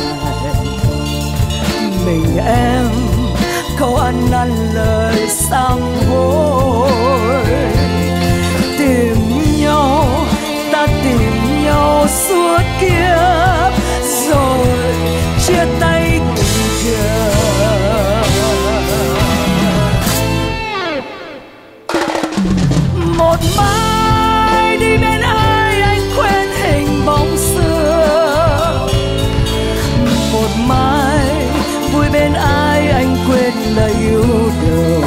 mình em câu ăn năn lời sám hối. Tìm nhau ta tìm nhau suốt kiếp, rồi chia tay tình cờ. Một mai đi bên ai anh quên hình bóng xưa, một mai vui bên ai anh quên lời yêu đầu.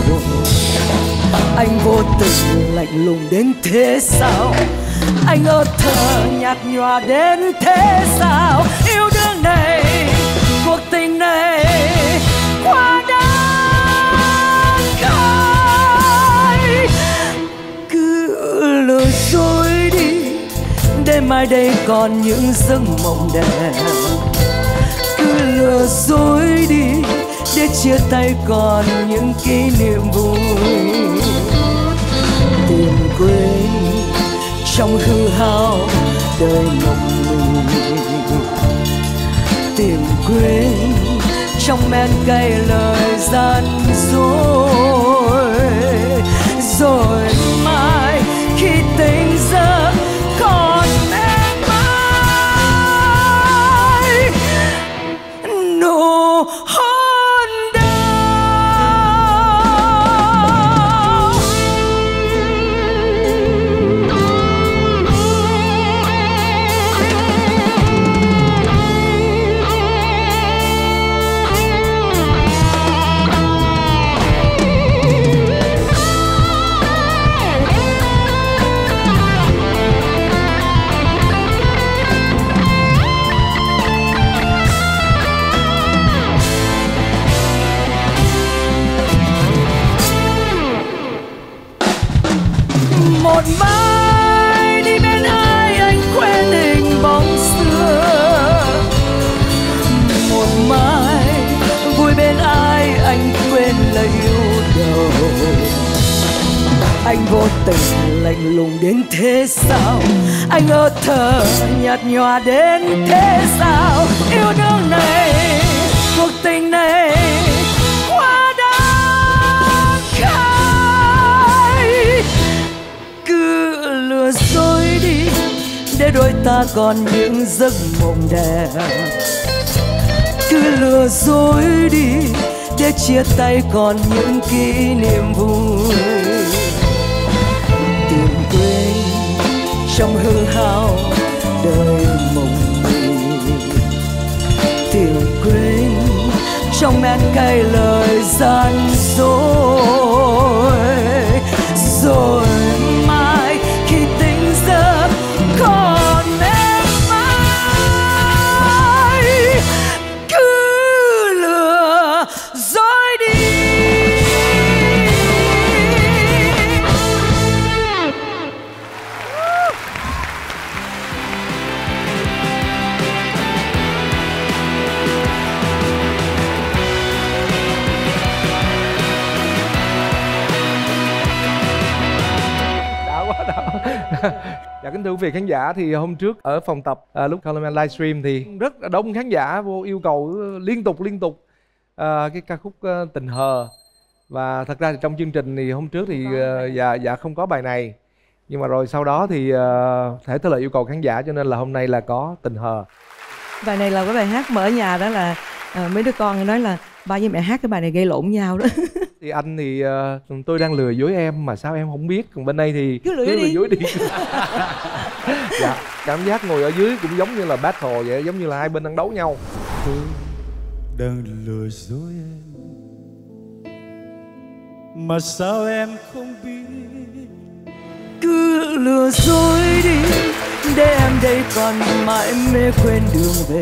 Anh vô tình lạnh lùng đến thế sao, anh ơ thơ nhạt nhòa đến thế sao. Yêu đương này cuộc tình này quá đáng cay. Cứ lừa dối đi để mai đây còn những giấc mộng đẹp. Cứ lừa dối đi để chia tay còn những kỷ niệm vui. Tìm quên trong hư hao đời mộng mình, tìm quên trong men cay lời gian dối. Rồi mai khi tỉnh giấc còn em mãi nụ hôn đau. Một mai đi bên ai anh quên hình bóng xưa, một mai vui bên ai anh quên lời yêu đầu. Anh vô tình lạnh lùng đến thế sao, anh ơ thơ nhạt nhòa đến thế sao. Yêu đương này cuộc tình này quá đáng cay. Cứ lừa dối đi để đôi ta còn những giấc mộng đẹp. Cứ lừa dối đi để chia tay còn những kỷ niệm vui. Tìm quên trong hư hao đời mộng mình, tìm quên trong men cay lời gian dối. Rồi mai khi tỉnh giấc còn em mãi cứ lừa dối đi. Dạ kính thưa quý vị khán giả, thì hôm trước ở phòng tập à, lúc Coleman livestream thì rất là đông khán giả vô yêu cầu liên tục liên tục à, cái ca khúc uh, Tình Hờ. Và thật ra thì trong chương trình thì hôm trước thì uh, dạ dạ không có bài này, nhưng mà rồi sau đó thì uh, thể theo lời yêu cầu khán giả, cho nên là hôm nay là có Tình Hờ. Bài này là cái bài hát mà ở nhà đó là uh, mấy đứa con nói là ba với mẹ hát cái bài này gây lộn nhau đó. Thì anh thì uh, tôi đang lừa dối em mà sao em không biết, còn bên đây thì cứ lừa, cứ lừa đi. dối đi. Dạ, cảm giác ngồi ở dưới cũng giống như là battle vậy, giống như là hai bên đang đấu nhau. Tôi đang lừa dối em mà sao em không biết. Cứ lừa dối đi để em đây còn mãi mê quên đường về.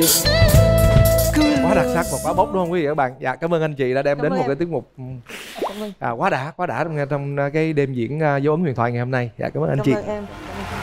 Quá đặc sắc và quá bốc đúng không quý vị và các bạn. Dạ cảm ơn anh chị đã đem Cảm đến ơn một em. cái tiết mục à, quá đã quá đã trong, trong cái đêm diễn uh, dấu ấn huyền thoại ngày hôm nay. Dạ cảm ơn anh Cảm chị. ơn em.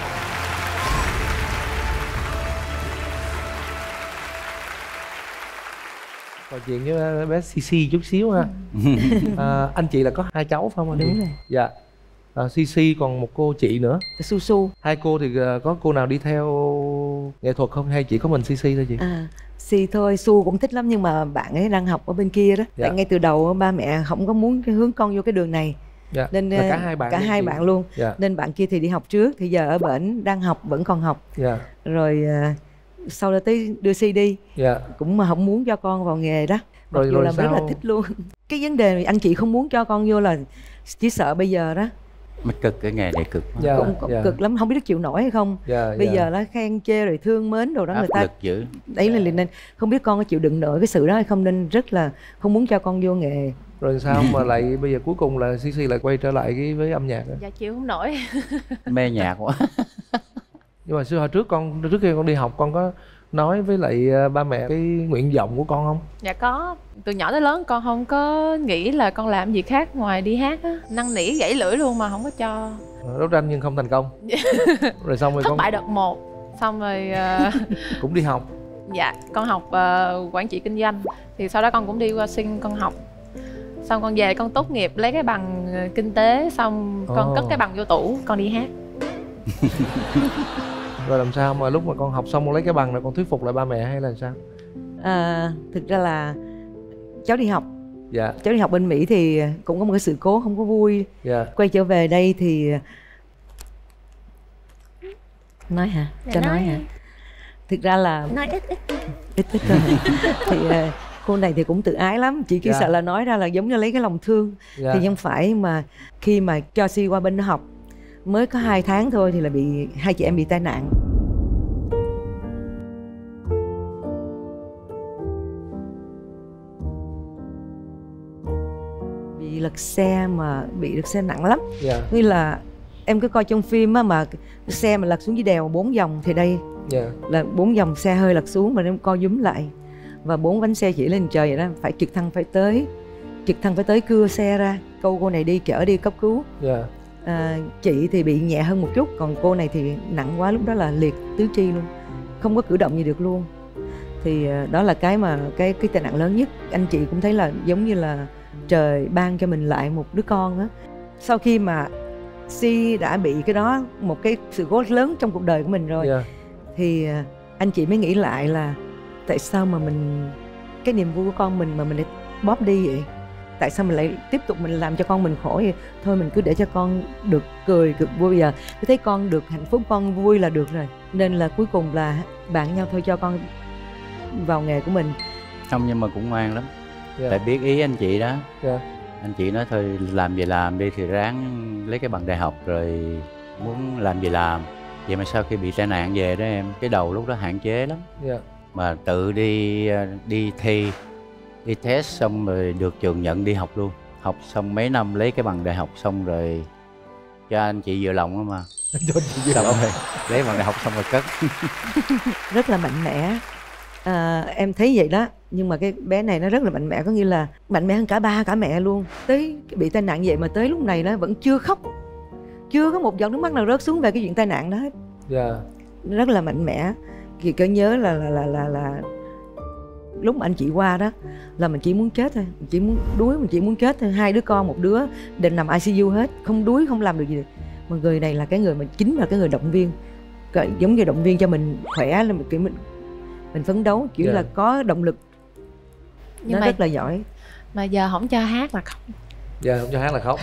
Trò chuyện với bé Cici chút xíu ha. À, anh chị là có hai cháu phải không anh? Đúng rồi. Dạ. À, Cici còn một cô chị nữa. Su Su. Hai cô thì uh, có cô nào đi theo nghệ thuật không hay chỉ có mình Cici thôi chị? À, Si thôi, Su cũng thích lắm nhưng mà bạn ấy đang học ở bên kia đó. Dạ. Tại ngay từ đầu ba mẹ không có muốn cái hướng con vô cái đường này. Dạ. Nên Là cả hai bạn cả luôn hai chị? bạn luôn. Dạ. Nên bạn kia thì đi học trước, thì giờ ở bển đang học, vẫn còn học. Dạ. Rồi à, sau đó tới đưa Si đi. Dạ. Cũng mà không muốn cho con vào nghề đó. Mặc Rồi- dù rồi là rất là sao? thích luôn. Cái vấn đề này anh chị không muốn cho con vô là chỉ sợ bây giờ đó Mới cực, cái nghề này cực quá. Dạ. cũng, cũng dạ. cực lắm, không biết chịu nổi hay không. Dạ, Bây dạ. giờ nó khen chê rồi thương mến đồ đó, Áp người ta lực dữ. đấy là nên không biết con có chịu đựng nổi cái sự đó hay không, nên rất là không muốn cho con vô nghề. Rồi sao mà lại bây giờ cuối cùng là Cici lại quay trở lại cái với âm nhạc đó? Dạ chịu không nổi. Mê nhạc quá. Nhưng mà xưa hồi trước con trước khi con đi học con có nói với lại uh, ba mẹ cái nguyện vọng của con không? Dạ có. Từ nhỏ tới lớn con không có nghĩ là con làm gì khác ngoài đi hát á. Năn nỉ gãy lưỡi luôn mà không có cho. Đấu tranh nhưng không thành công. Rồi xong rồi Thất con bại đợt một. Xong rồi uh, cũng đi học. dạ con học uh, quản trị kinh doanh. Thì sau đó con cũng đi qua Sinh con học. Xong con về con tốt nghiệp lấy cái bằng uh, kinh tế. Xong con Ồ. cất cái bằng vô tủ, con đi hát. Rồi làm sao mà lúc mà con học xong con lấy cái bằng rồi con thuyết phục lại ba mẹ hay là sao? À, thực ra là cháu đi học Dạ. cháu đi học bên Mỹ thì cũng có một cái sự cố không có vui. Dạ. Quay trở về đây thì nói hả? Dạ, Cho nói nói đi. hả? Thực ra là Nói ít ít. ít ít thôi. Thì uh, cô này thì cũng tự ái lắm, chỉ cứ Dạ. sợ là nói ra là giống như lấy cái lòng thương. Dạ. Thì không phải, mà khi mà cho Si qua bên đó học mới có hai tháng thôi thì là bị hai chị em bị tai nạn. Bị lật xe, mà bị lật xe nặng lắm. Dạ. Như là em cứ coi trong phim á, mà xe mà lật xuống dưới đèo bốn vòng thì đây Dạ. là bốn dòng xe hơi lật xuống, mà em co dúm lại và bốn bánh xe chỉ lên trời vậy đó, phải trực thăng phải tới trực thăng phải tới cưa xe ra câu cô này đi, chở đi cấp cứu. Dạ. À, chị thì bị nhẹ hơn một chút, còn cô này thì nặng quá, lúc đó là liệt tứ chi luôn, không có cử động gì được luôn. Thì à, đó là cái mà cái cái tai nạn lớn nhất. Anh chị cũng thấy là giống như là trời ban cho mình lại một đứa con á. Sau khi mà Si đã bị cái đó, một cái sự cố lớn trong cuộc đời của mình rồi, Dạ. thì à, anh chị mới nghĩ lại là tại sao mà mình, cái niềm vui của con mình mà mình lại bóp đi vậy? Tại sao mình lại tiếp tục mình làm cho con mình khổ vậy? Thôi mình cứ để cho con được cười, được vui. Bây giờ cứ thấy con được hạnh phúc, con vui là được rồi. Nên là cuối cùng là bạn nhau thôi, cho con vào nghề của mình. Không, nhưng mà cũng ngoan lắm. Dạ. Tại biết ý anh chị đó. Dạ. Anh chị nói thôi làm gì làm đi, thì ráng lấy cái bằng đại học rồi muốn làm gì làm. Vậy mà sau khi bị tai nạn về đó em, cái đầu lúc đó hạn chế lắm. Dạ. Mà tự đi đi thi, đi test xong rồi được trường nhận đi học luôn. Học xong mấy năm lấy cái bằng đại học xong rồi cho anh chị vừa lòng đó mà. Cho chị vừa Xong lòng. rồi lấy bằng đại học xong rồi cất. Rất là mạnh mẽ. À, em thấy vậy đó. Nhưng mà cái bé này nó rất là mạnh mẽ, có nghĩa là mạnh mẽ hơn cả ba cả mẹ luôn. Tới bị tai nạn vậy mà tới lúc này nó vẫn chưa khóc, chưa có một giọt nước mắt nào rớt xuống về cái chuyện tai nạn đó hết. Dạ. Rất là mạnh mẽ. Thì cứ nhớ là là là là, là lúc mà anh chị qua đó là mình chỉ muốn chết thôi, mình chỉ muốn đuối, mình chỉ muốn chết thôi. Hai đứa con, một đứa định nằm i xê u hết, không đuối, không làm được gì được. Mà người này là cái người mà chính là cái người động viên, cái, giống như động viên cho mình khỏe, là mình kiểu mình mình phấn đấu, kiểu Yeah. là có động lực. Nhưng Nó mà rất là giỏi. mà giờ không cho hát là không. Giờ không cho hát là khóc.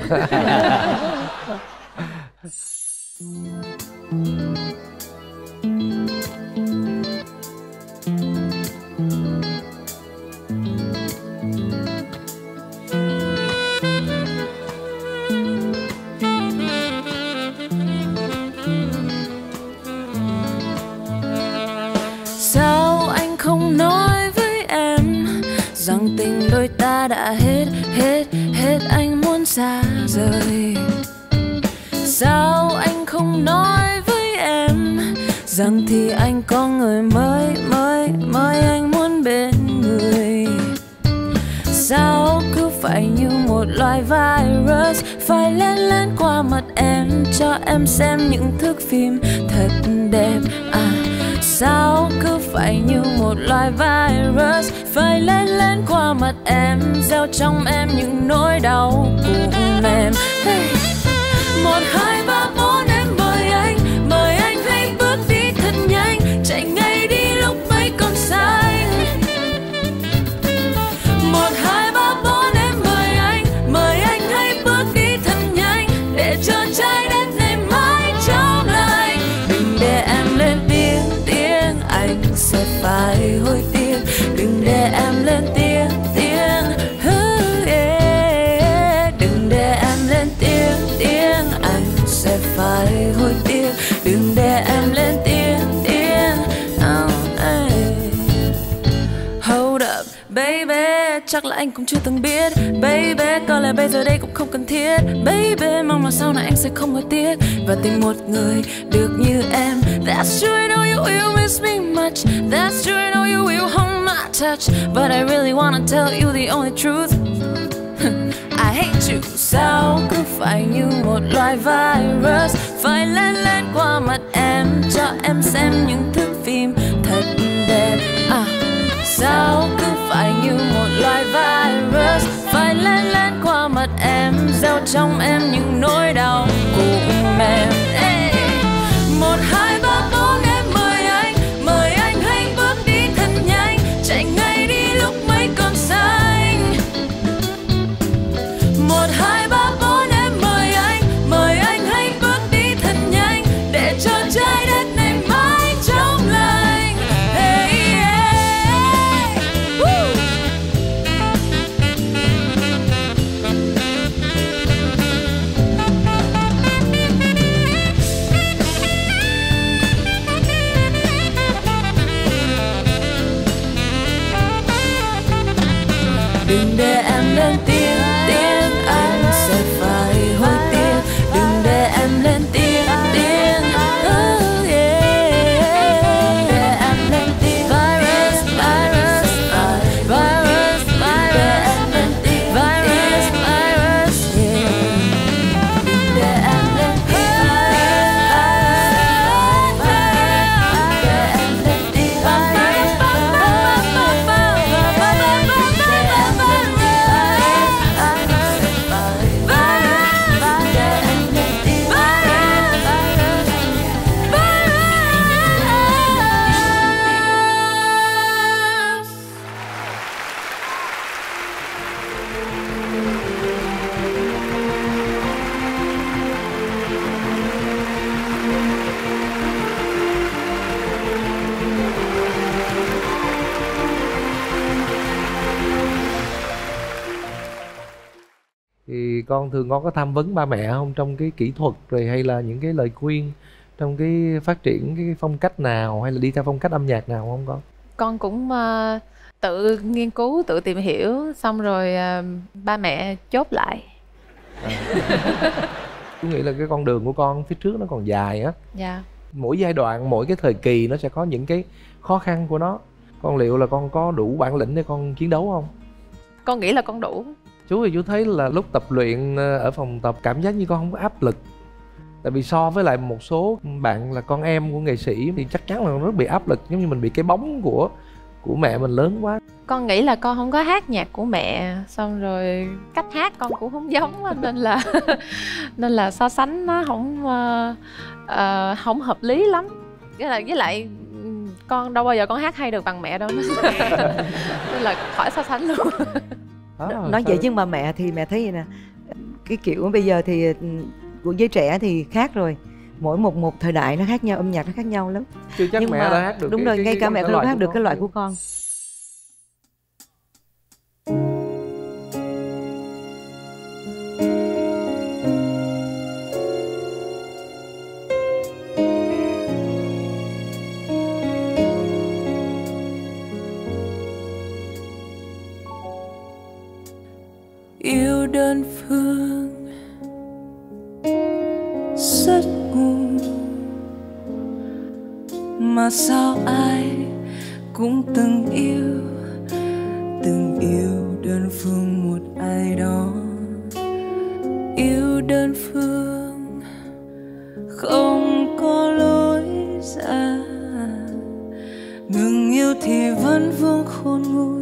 Sao anh không nói với em rằng tình đôi ta đã hết, hết, hết, anh muốn xa rời. Sao anh không nói với em rằng thì anh có người mới, mới, mới, anh muốn bên người. Sao cứ phải như một loài virus phải lên lên qua mặt em, cho em xem những thước phim thật đẹp. À, sao cứ phải như một loài virus phải lên lên qua mặt em, gieo trong em những nỗi đau cùng em. Hey. Một hai ba bốn em mời anh, mời anh hãy bước đi thật nhanh, chạy ngay đi lúc mây còn xanh. Một hai ba bốn em mời anh, mời anh hãy bước đi thật nhanh, để cho trái đất này mãi trong lành. Đừng để em lên tiếng, tiếng anh sẽ phải hối tiếc. Đừng để em lên tiếng, tiếng uh, yeah. Đừng để em lên tiếng, tiếng anh sẽ phải hối tiếc. Đừng để em lên tiếng, tiếng oh, hey. Hold up, baby, chắc là anh cũng chưa từng biết. Baby, có lẽ bây giờ đây cũng không cần thiết. Baby, mong là sau này anh sẽ không hối tiếc và tìm một người được như em. That's true, I know you will miss me much. That's true, I know you will hold my touch. But I really wanna tell you the only truth. I hate you. Sao cứ phải như một loài virus phải lên lên qua mặt em, cho em xem những thước phim thật đẹp. À, sao cứ phải như một loài virus phải lên lên qua mặt em, gieo trong em những nỗi đau cùng em. Hey. Một hai ba bốn em mời anh, mời anh hãy bước đi thật nhanh, chạy ngay đi lúc mây còn xanh. Một hai ba bốn em mời anh, mời anh hãy bước đi thật nhanh, để cho trái đất này mãi trong lành. Hey, yeah. Woo. Đừng để em lên tiếng, tiếng anh sẽ phải hối tiếc. Đừng để em lên tiếng, tiếng oh yeah. Để em lên tiếng, virus, virus, virus, virus. Để em lên tiếng, virus, virus, yeah. Đừng để em lên tiếng, virus, virus. Để em lên tiếng, virus, Thì con thường con có tham vấn ba mẹ không trong cái kỹ thuật rồi hay là những cái lời khuyên trong cái phát triển cái phong cách nào hay là đi theo phong cách âm nhạc nào không con? Con cũng uh, tự nghiên cứu, tự tìm hiểu, xong rồi uh, ba mẹ chốt lại. À. Tôi nghĩ là cái con đường của con phía trước nó còn dài á. Dạ. Mỗi giai đoạn, mỗi cái thời kỳ nó sẽ có những cái khó khăn của nó. Con liệu là con có đủ bản lĩnh để con chiến đấu không? Con nghĩ là con đủ. Chú thì chú thấy là lúc tập luyện ở phòng tập cảm giác như con không có áp lực. Tại vì so với lại một số bạn là con em của nghệ sĩ thì chắc chắn là rất bị áp lực, giống như mình bị cái bóng của của mẹ mình lớn quá. Con nghĩ là con không có hát nhạc của mẹ, xong rồi cách hát con cũng không giống nên là nên là so sánh nó không uh, uh, không hợp lý lắm. Với lại với lại con đâu bao giờ con hát hay được bằng mẹ đâu nên là khỏi so sánh luôn. Nói vậy chứ mà mẹ thì mẹ thấy vậy nè, cái kiểu bây giờ thì của giới trẻ thì khác rồi, mỗi một một thời đại nó khác nhau, âm nhạc nó khác nhau lắm. Chưa chắc Nhưng mẹ mà, đã hát được đúng cái, rồi, cái, ngay cái, cả cái mẹ cái không hát của được con. cái loại của con. Yêu đơn phương rất ngu, mà sao ai cũng từng yêu, từng yêu đơn phương một ai đó. Yêu đơn phương không có lối ra, ngừng yêu thì vẫn vương khôn nguôi,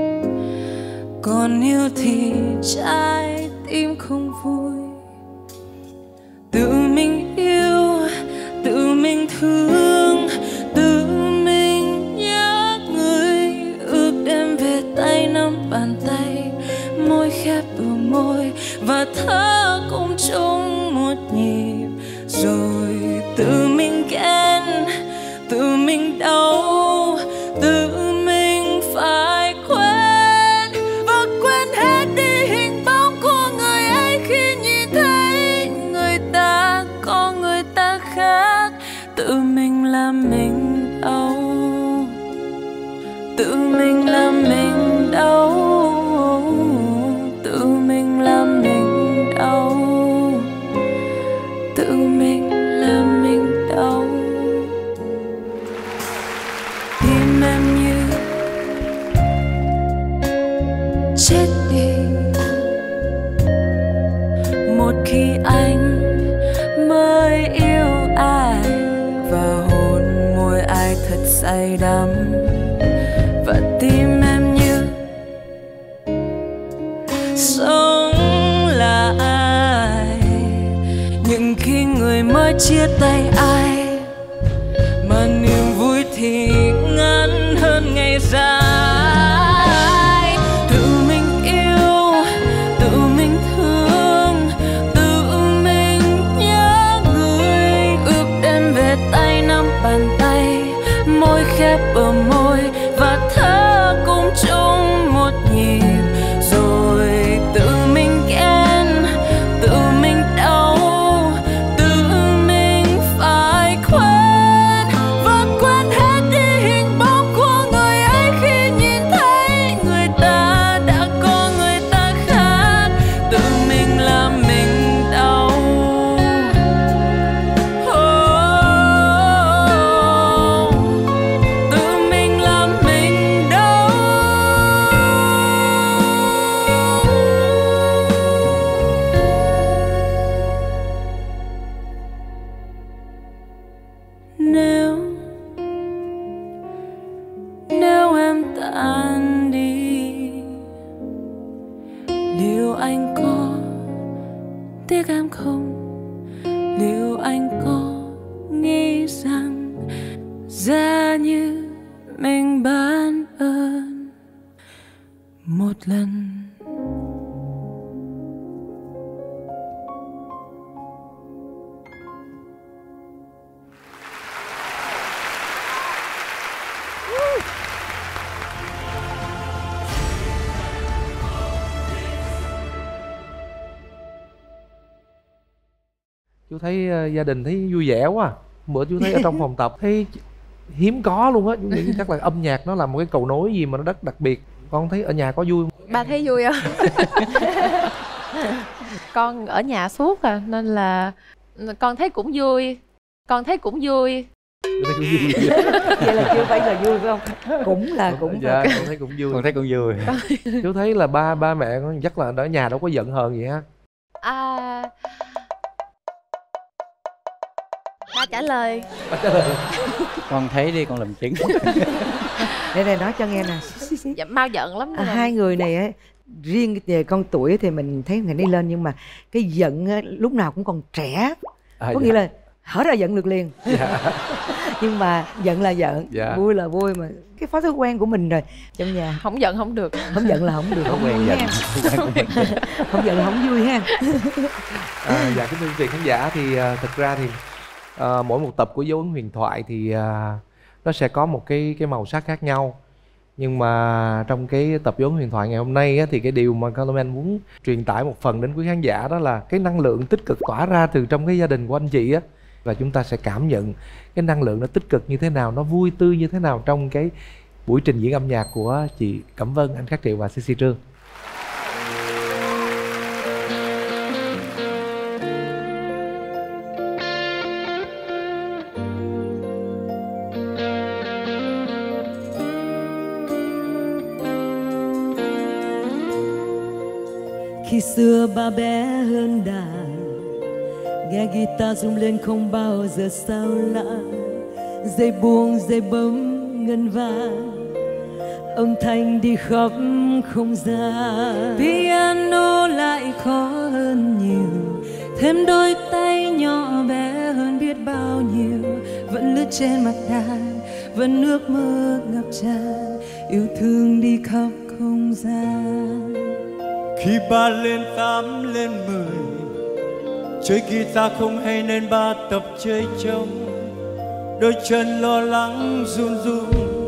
còn yêu thì trái tim không vui. Tự mình yêu, tự mình thương, tự mình nhớ người, ước đem về tay nắm bàn tay, môi khép bờ môi và thở cùng chung một nhịp. Rồi tự mình ghen, tự mình đau, tự mình phải quên và quên hết đi hình bóng của người ấy khi nhìn thấy người ta có người ta khác. Tự mình làm mình đau, tự mình làm mình đau, tự mình làm mình đau, tự mình làm mình đau. Tim em như chết đi một khi anh mới yêu ai và hôn môi ai thật say đắm. Và tim em như sống lại những khi người mới chia tay ai, mà niềm vui thì ngắn hơn ngày dài. Tự mình yêu, tự mình thương, tự mình nhớ người, ước đem về tay nắm bàn tay, môi khép bờ môi và thở cùng chung một nhịp. Rồi tự mình ghen, tự mình đau, tự mình phải quên và quên hết đi hình bóng của người ấy khi nhìn thấy người ta đã có người ta khác. Tự mình làm mình đau, oh, tự mình làm mình đau. Nếu nếu em tàn đi, liệu anh có tiếc em không? Liệu anh có nghĩ rằng giá như mình ban ơn một lần? Chú thấy uh, gia đình thấy vui vẻ quá. Bữa chú thấy ở trong phòng tập thấy hiếm có luôn á. Chú nghĩ chắc là âm nhạc nó là một cái cầu nối gì mà nó rất đặc biệt. Con thấy ở nhà có vui không? Bà thấy vui không? Con ở nhà suốt à, nên là con thấy cũng vui. Con thấy cũng vui. Chú thấy cũng vui. Vậy là chưa phải là vui phải không? Cũng là cũng. Dạ, con thấy cũng vui. Con thấy cũng vui. Chú thấy là ba ba mẹ con chắc là ở nhà đâu có giận hờn gì ha? À, ba trả lời. Ba trả lời. Con thấy đi, con làm chứng. Để này nói cho nghe nè. Dạ, mau giận lắm. À, hai người này á, riêng về con tuổi thì mình thấy ngày đi lên, nhưng mà cái giận á, lúc nào cũng còn trẻ. À, có dạ. nghĩa là hở ra giận được liền. Dạ. Nhưng mà giận là giận, Dạ. vui là vui, mà cái phó thói quen của mình rồi trong nhà. Không giận không được. Không giận là không được. Thói Không quen vui giận, ha. thói quen của mình. Không giận là không vui ha. À, dạ kính thưa quý vị khán giả, thì à, thật ra thì à, mỗi một tập của Dấu ấn huyền thoại thì à, nó sẽ có một cái cái màu sắc khác nhau. Nhưng mà trong cái tập Dấu ấn huyền thoại ngày hôm nay á, thì cái điều mà Carloman muốn truyền tải một phần đến quý khán giả đó là cái năng lượng tích cực tỏa ra từ trong cái gia đình của anh chị á, và chúng ta sẽ cảm nhận cái năng lượng nó tích cực như thế nào, nó vui tươi như thế nào trong cái buổi trình diễn âm nhạc của chị Cẩm Vân, anh Cát Triệu và xê xê Trương. Khi xưa ba bé hơn đàn, nghe guitar rung lên không bao giờ sao lãng, dây buông dây bấm ngân vang, âm thanh đi khắp không gian. Piano lại khó hơn nhiều, thêm đôi tay nhỏ bé hơn biết bao nhiêu, vẫn lướt trên mặt đàn, vẫn ước mơ ngập tràn, yêu thương đi khắp không gian. Khi ba lên tám lên mười, chơi guitar không hay nên ba tập chơi trống. Đôi chân lo lắng run run,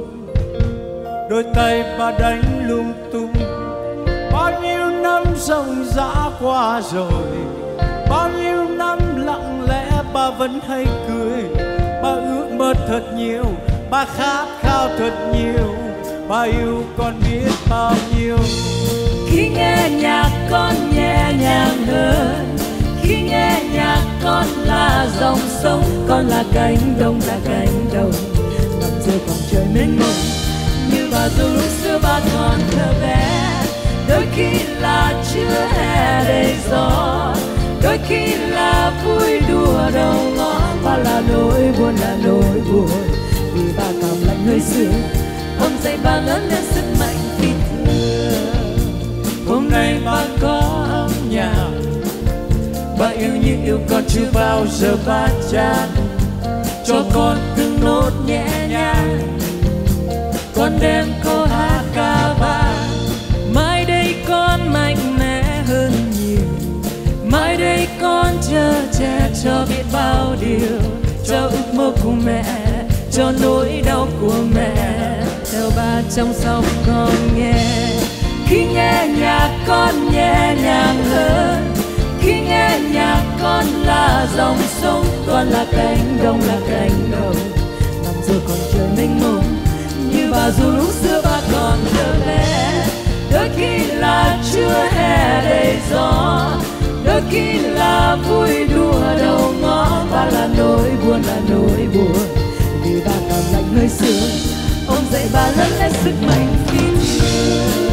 đôi tay ba đánh lung tung. Bao nhiêu năm ròng rã qua rồi, bao nhiêu năm lặng lẽ ba vẫn hay cười. Ba ước mơ thật nhiều, ba khát khao thật nhiều, ba yêu con biết bao nhiêu. Khi nghe nhạc con nhẹ nhàng hơn, khi nghe nhạc con là dòng sông, con là cánh đồng là cánh đồng, nằm giữa khoảng trời mênh mông. Như bà dù lúc xưa ba còn thơ bé, đôi khi là chưa hè đầy gió, đôi khi là vui đùa đầu ngõ, và là nỗi buồn là nỗi buồn vì ba cảm lạnh hơi sương. Ôm dậy ba lớn lên sức mạnh phi thường. Hôm nay ba có âm nhạc, ba yêu như yêu con chưa bao giờ ba chán. Cho con từng nốt nhẹ nhàng, con đem câu hát ca vang. Mai đây con mạnh mẽ hơn nhiều, mai đây con chờ che cho biết bao điều, cho ước mơ của mẹ, cho nỗi đau của mẹ, theo ba chăm sóc con nghe. Khi nghe nhạc con nhẹ nhàng hơn, khi nghe nhạc con là dòng sông, con là cánh đồng là cánh đồng, nằm giữa còn trời mênh mông. Như bà dù lúc xưa ba còn thơ bé, đôi khi là chưa hè đầy gió, đôi khi là vui đùa đầu ngõ, và là nỗi buồn là nỗi buồn vì ba cảm lạnh hơi sương. Ôm dậy ba lớn lên sức mạnh phi thường.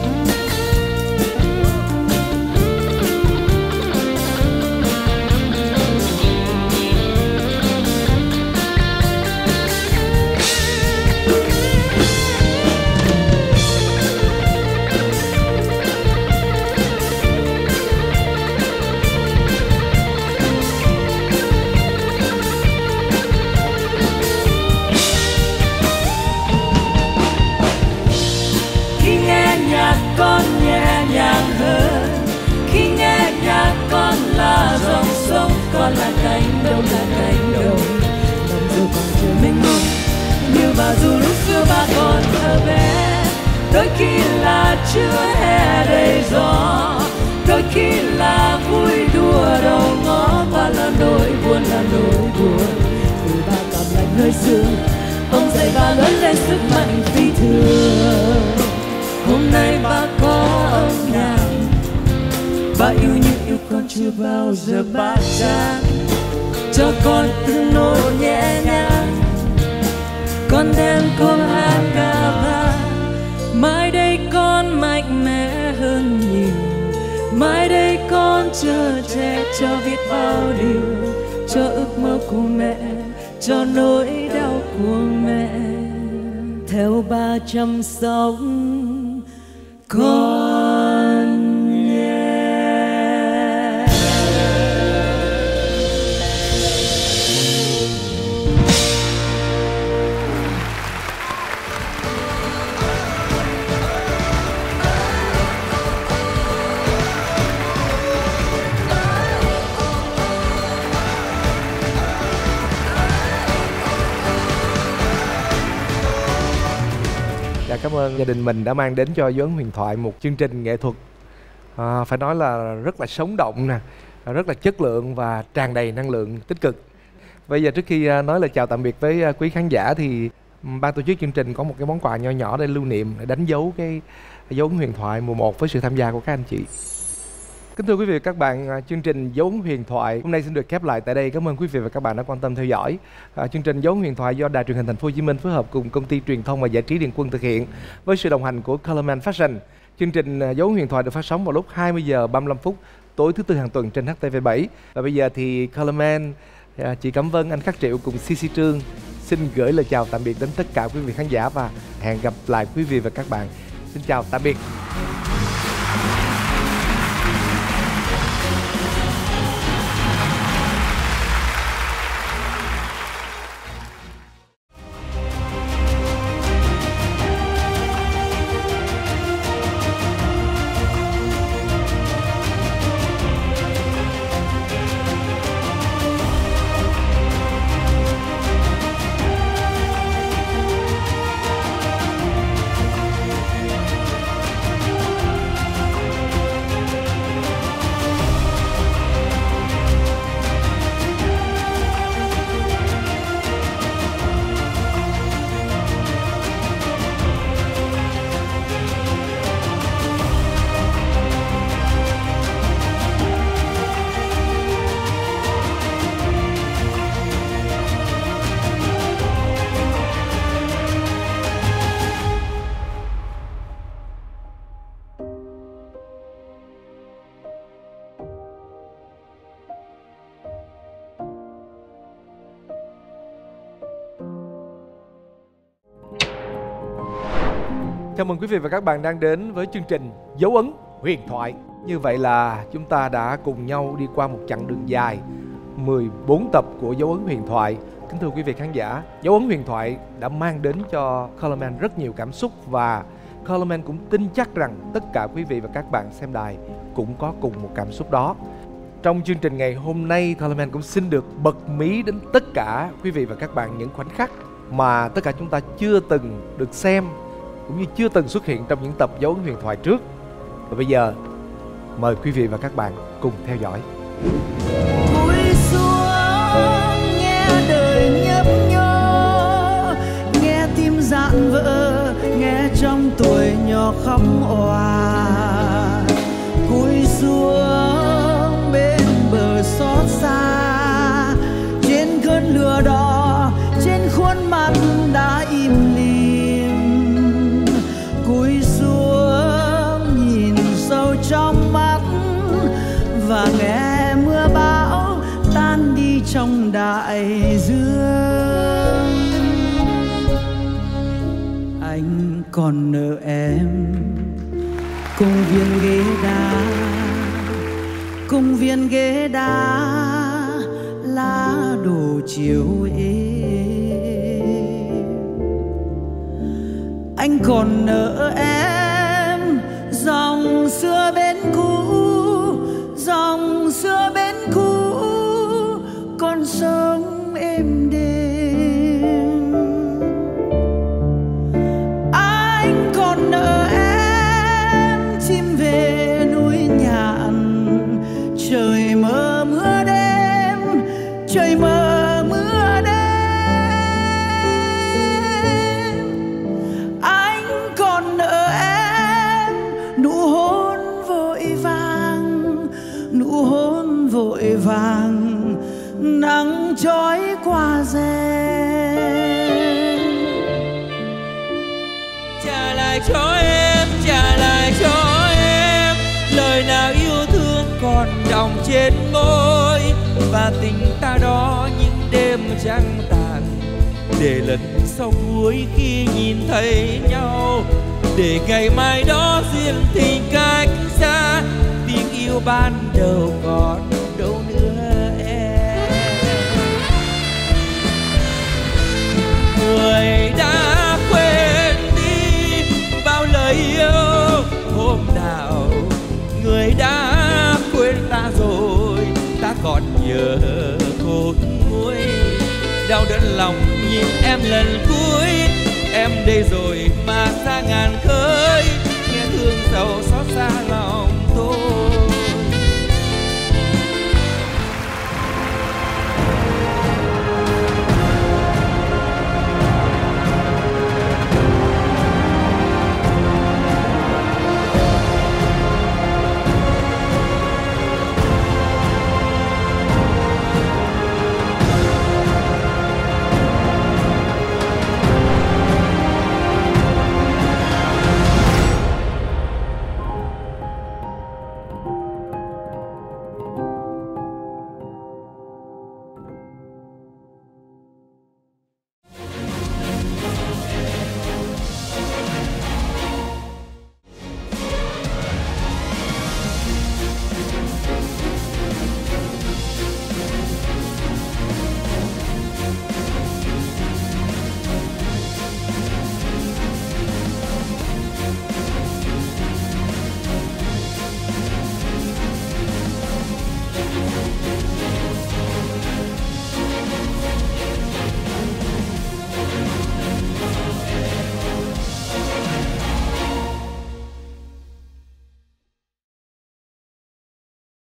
Con nhẹ nhàng hơn, khi nghe nhạc con là dòng sông, con là cánh đồng là cánh đồng, nằm giữa còn trời mênh mông. Như bà dù lúc xưa ba còn thơ bé, đôi khi là chưa hè đầy gió, đôi khi là vui đùa đầu ngõ, và là nỗi buồn là nỗi buồn vì ba cảm lạnh hơi sương. Ôm dậy ba lớn lên sức mạnh phi thường. Hôm nay ba có âm nhạc, ba yêu như yêu con chưa bao giờ ba chán. Cho con từng nốt nhẹ nhàng, con đem câu hát ca vang. Mai đây con mạnh mẽ hơn nhiều, mai đây con chờ che cho biết bao điều, cho ước mơ của mẹ, cho nỗi đau của mẹ, theo ba chăm sóc con nhé. cảm ơn gia đình mình đã mang đến cho Dấu Ấn Huyền Thoại một chương trình nghệ thuật à, phải nói là rất là sống động nè, rất là chất lượng và tràn đầy năng lượng tích cực. Bây giờ trước khi nói lời chào tạm biệt với quý khán giả thì ban tổ chức chương trình có một cái món quà nho nhỏ để lưu niệm, để đánh dấu cái Dấu Ấn Huyền Thoại mùa một với sự tham gia của các anh chị. Kính thưa quý vị và các bạn, chương trình Dấu Ấn Huyền Thoại hôm nay xin được khép lại tại đây. Cảm ơn quý vị và các bạn đã quan tâm theo dõi. À, chương trình Dấu Ấn Huyền Thoại do Đài Truyền hình Thành phố Hồ Chí Minh phối hợp cùng công ty truyền thông và giải trí Điền Quân thực hiện với sự đồng hành của Colorman Fashion. Chương trình Dấu Ấn Huyền Thoại được phát sóng vào lúc hai mươi giờ ba mươi lăm phút tối thứ tư hàng tuần trên H T V bảy. Và bây giờ thì Colorman, chị Cẩm Vân, anh Khắc Triệu cùng xê xê Trương xin gửi lời chào tạm biệt đến tất cả quý vị khán giả và hẹn gặp lại quý vị và các bạn. Xin chào tạm biệt. Chào mừng quý vị và các bạn đang đến với chương trình Dấu Ấn Huyền Thoại. Như vậy là chúng ta đã cùng nhau đi qua một chặng đường dài mười bốn tập của Dấu Ấn Huyền Thoại. Kính thưa quý vị khán giả, Dấu Ấn Huyền Thoại đã mang đến cho Colorman rất nhiều cảm xúc và Colorman cũng tin chắc rằng tất cả quý vị và các bạn xem đài cũng có cùng một cảm xúc đó. Trong chương trình ngày hôm nay, Colorman cũng xin được bật mí đến tất cả quý vị và các bạn những khoảnh khắc mà tất cả chúng ta chưa từng được xem cũng như chưa từng xuất hiện trong những tập Dấu Ấn Huyền Thoại trước. Và bây giờ mời quý vị và các bạn cùng theo dõi. Cúi xuống nghe đời nhấp nhô, nghe tim dạn vỡ, nghe trong tuổi nhỏ khóc òa. Cúi xuống bên bờ xót xa, trên cơn lửa đỏ, trên khuôn mặt đã im lìm. Cúi xuống nhìn sâu trong mắt và nghe mưa bão tan đi trong đại dương. Anh còn nợ em cùng viên ghế đá, cùng viên ghế đá lá đổ chiều êm. Anh còn nợ em dòng xưa bên cũ, dòng xưa bên cũ còn sống êm đềm. Anh còn nợ em chim về núi nhạn, trời mơ mưa đêm, trời mơ mưa đêm. Anh còn nợ em nụ hôn vội vàng, nụ hôn vội vàng nắng trói qua rèm. Trả lại cho em, trả lại cho em lời nào yêu thương còn đọng trên môi, và tình ta đó những đêm trăng tàn, để lần sau cuối khi nhìn thấy nhau, để ngày mai đó duyên tình cách xa, tiếng yêu ban đầu còn đâu nữa em. Người đã quên đi bao lời yêu hôm nào, người đã quên ta rồi, ta còn nhớ khôn nguôi. Đau đớn lòng nhìn em lần cuối, em đây rồi mà xa ngàn khơi, nghe thương sầu xót xa lòng.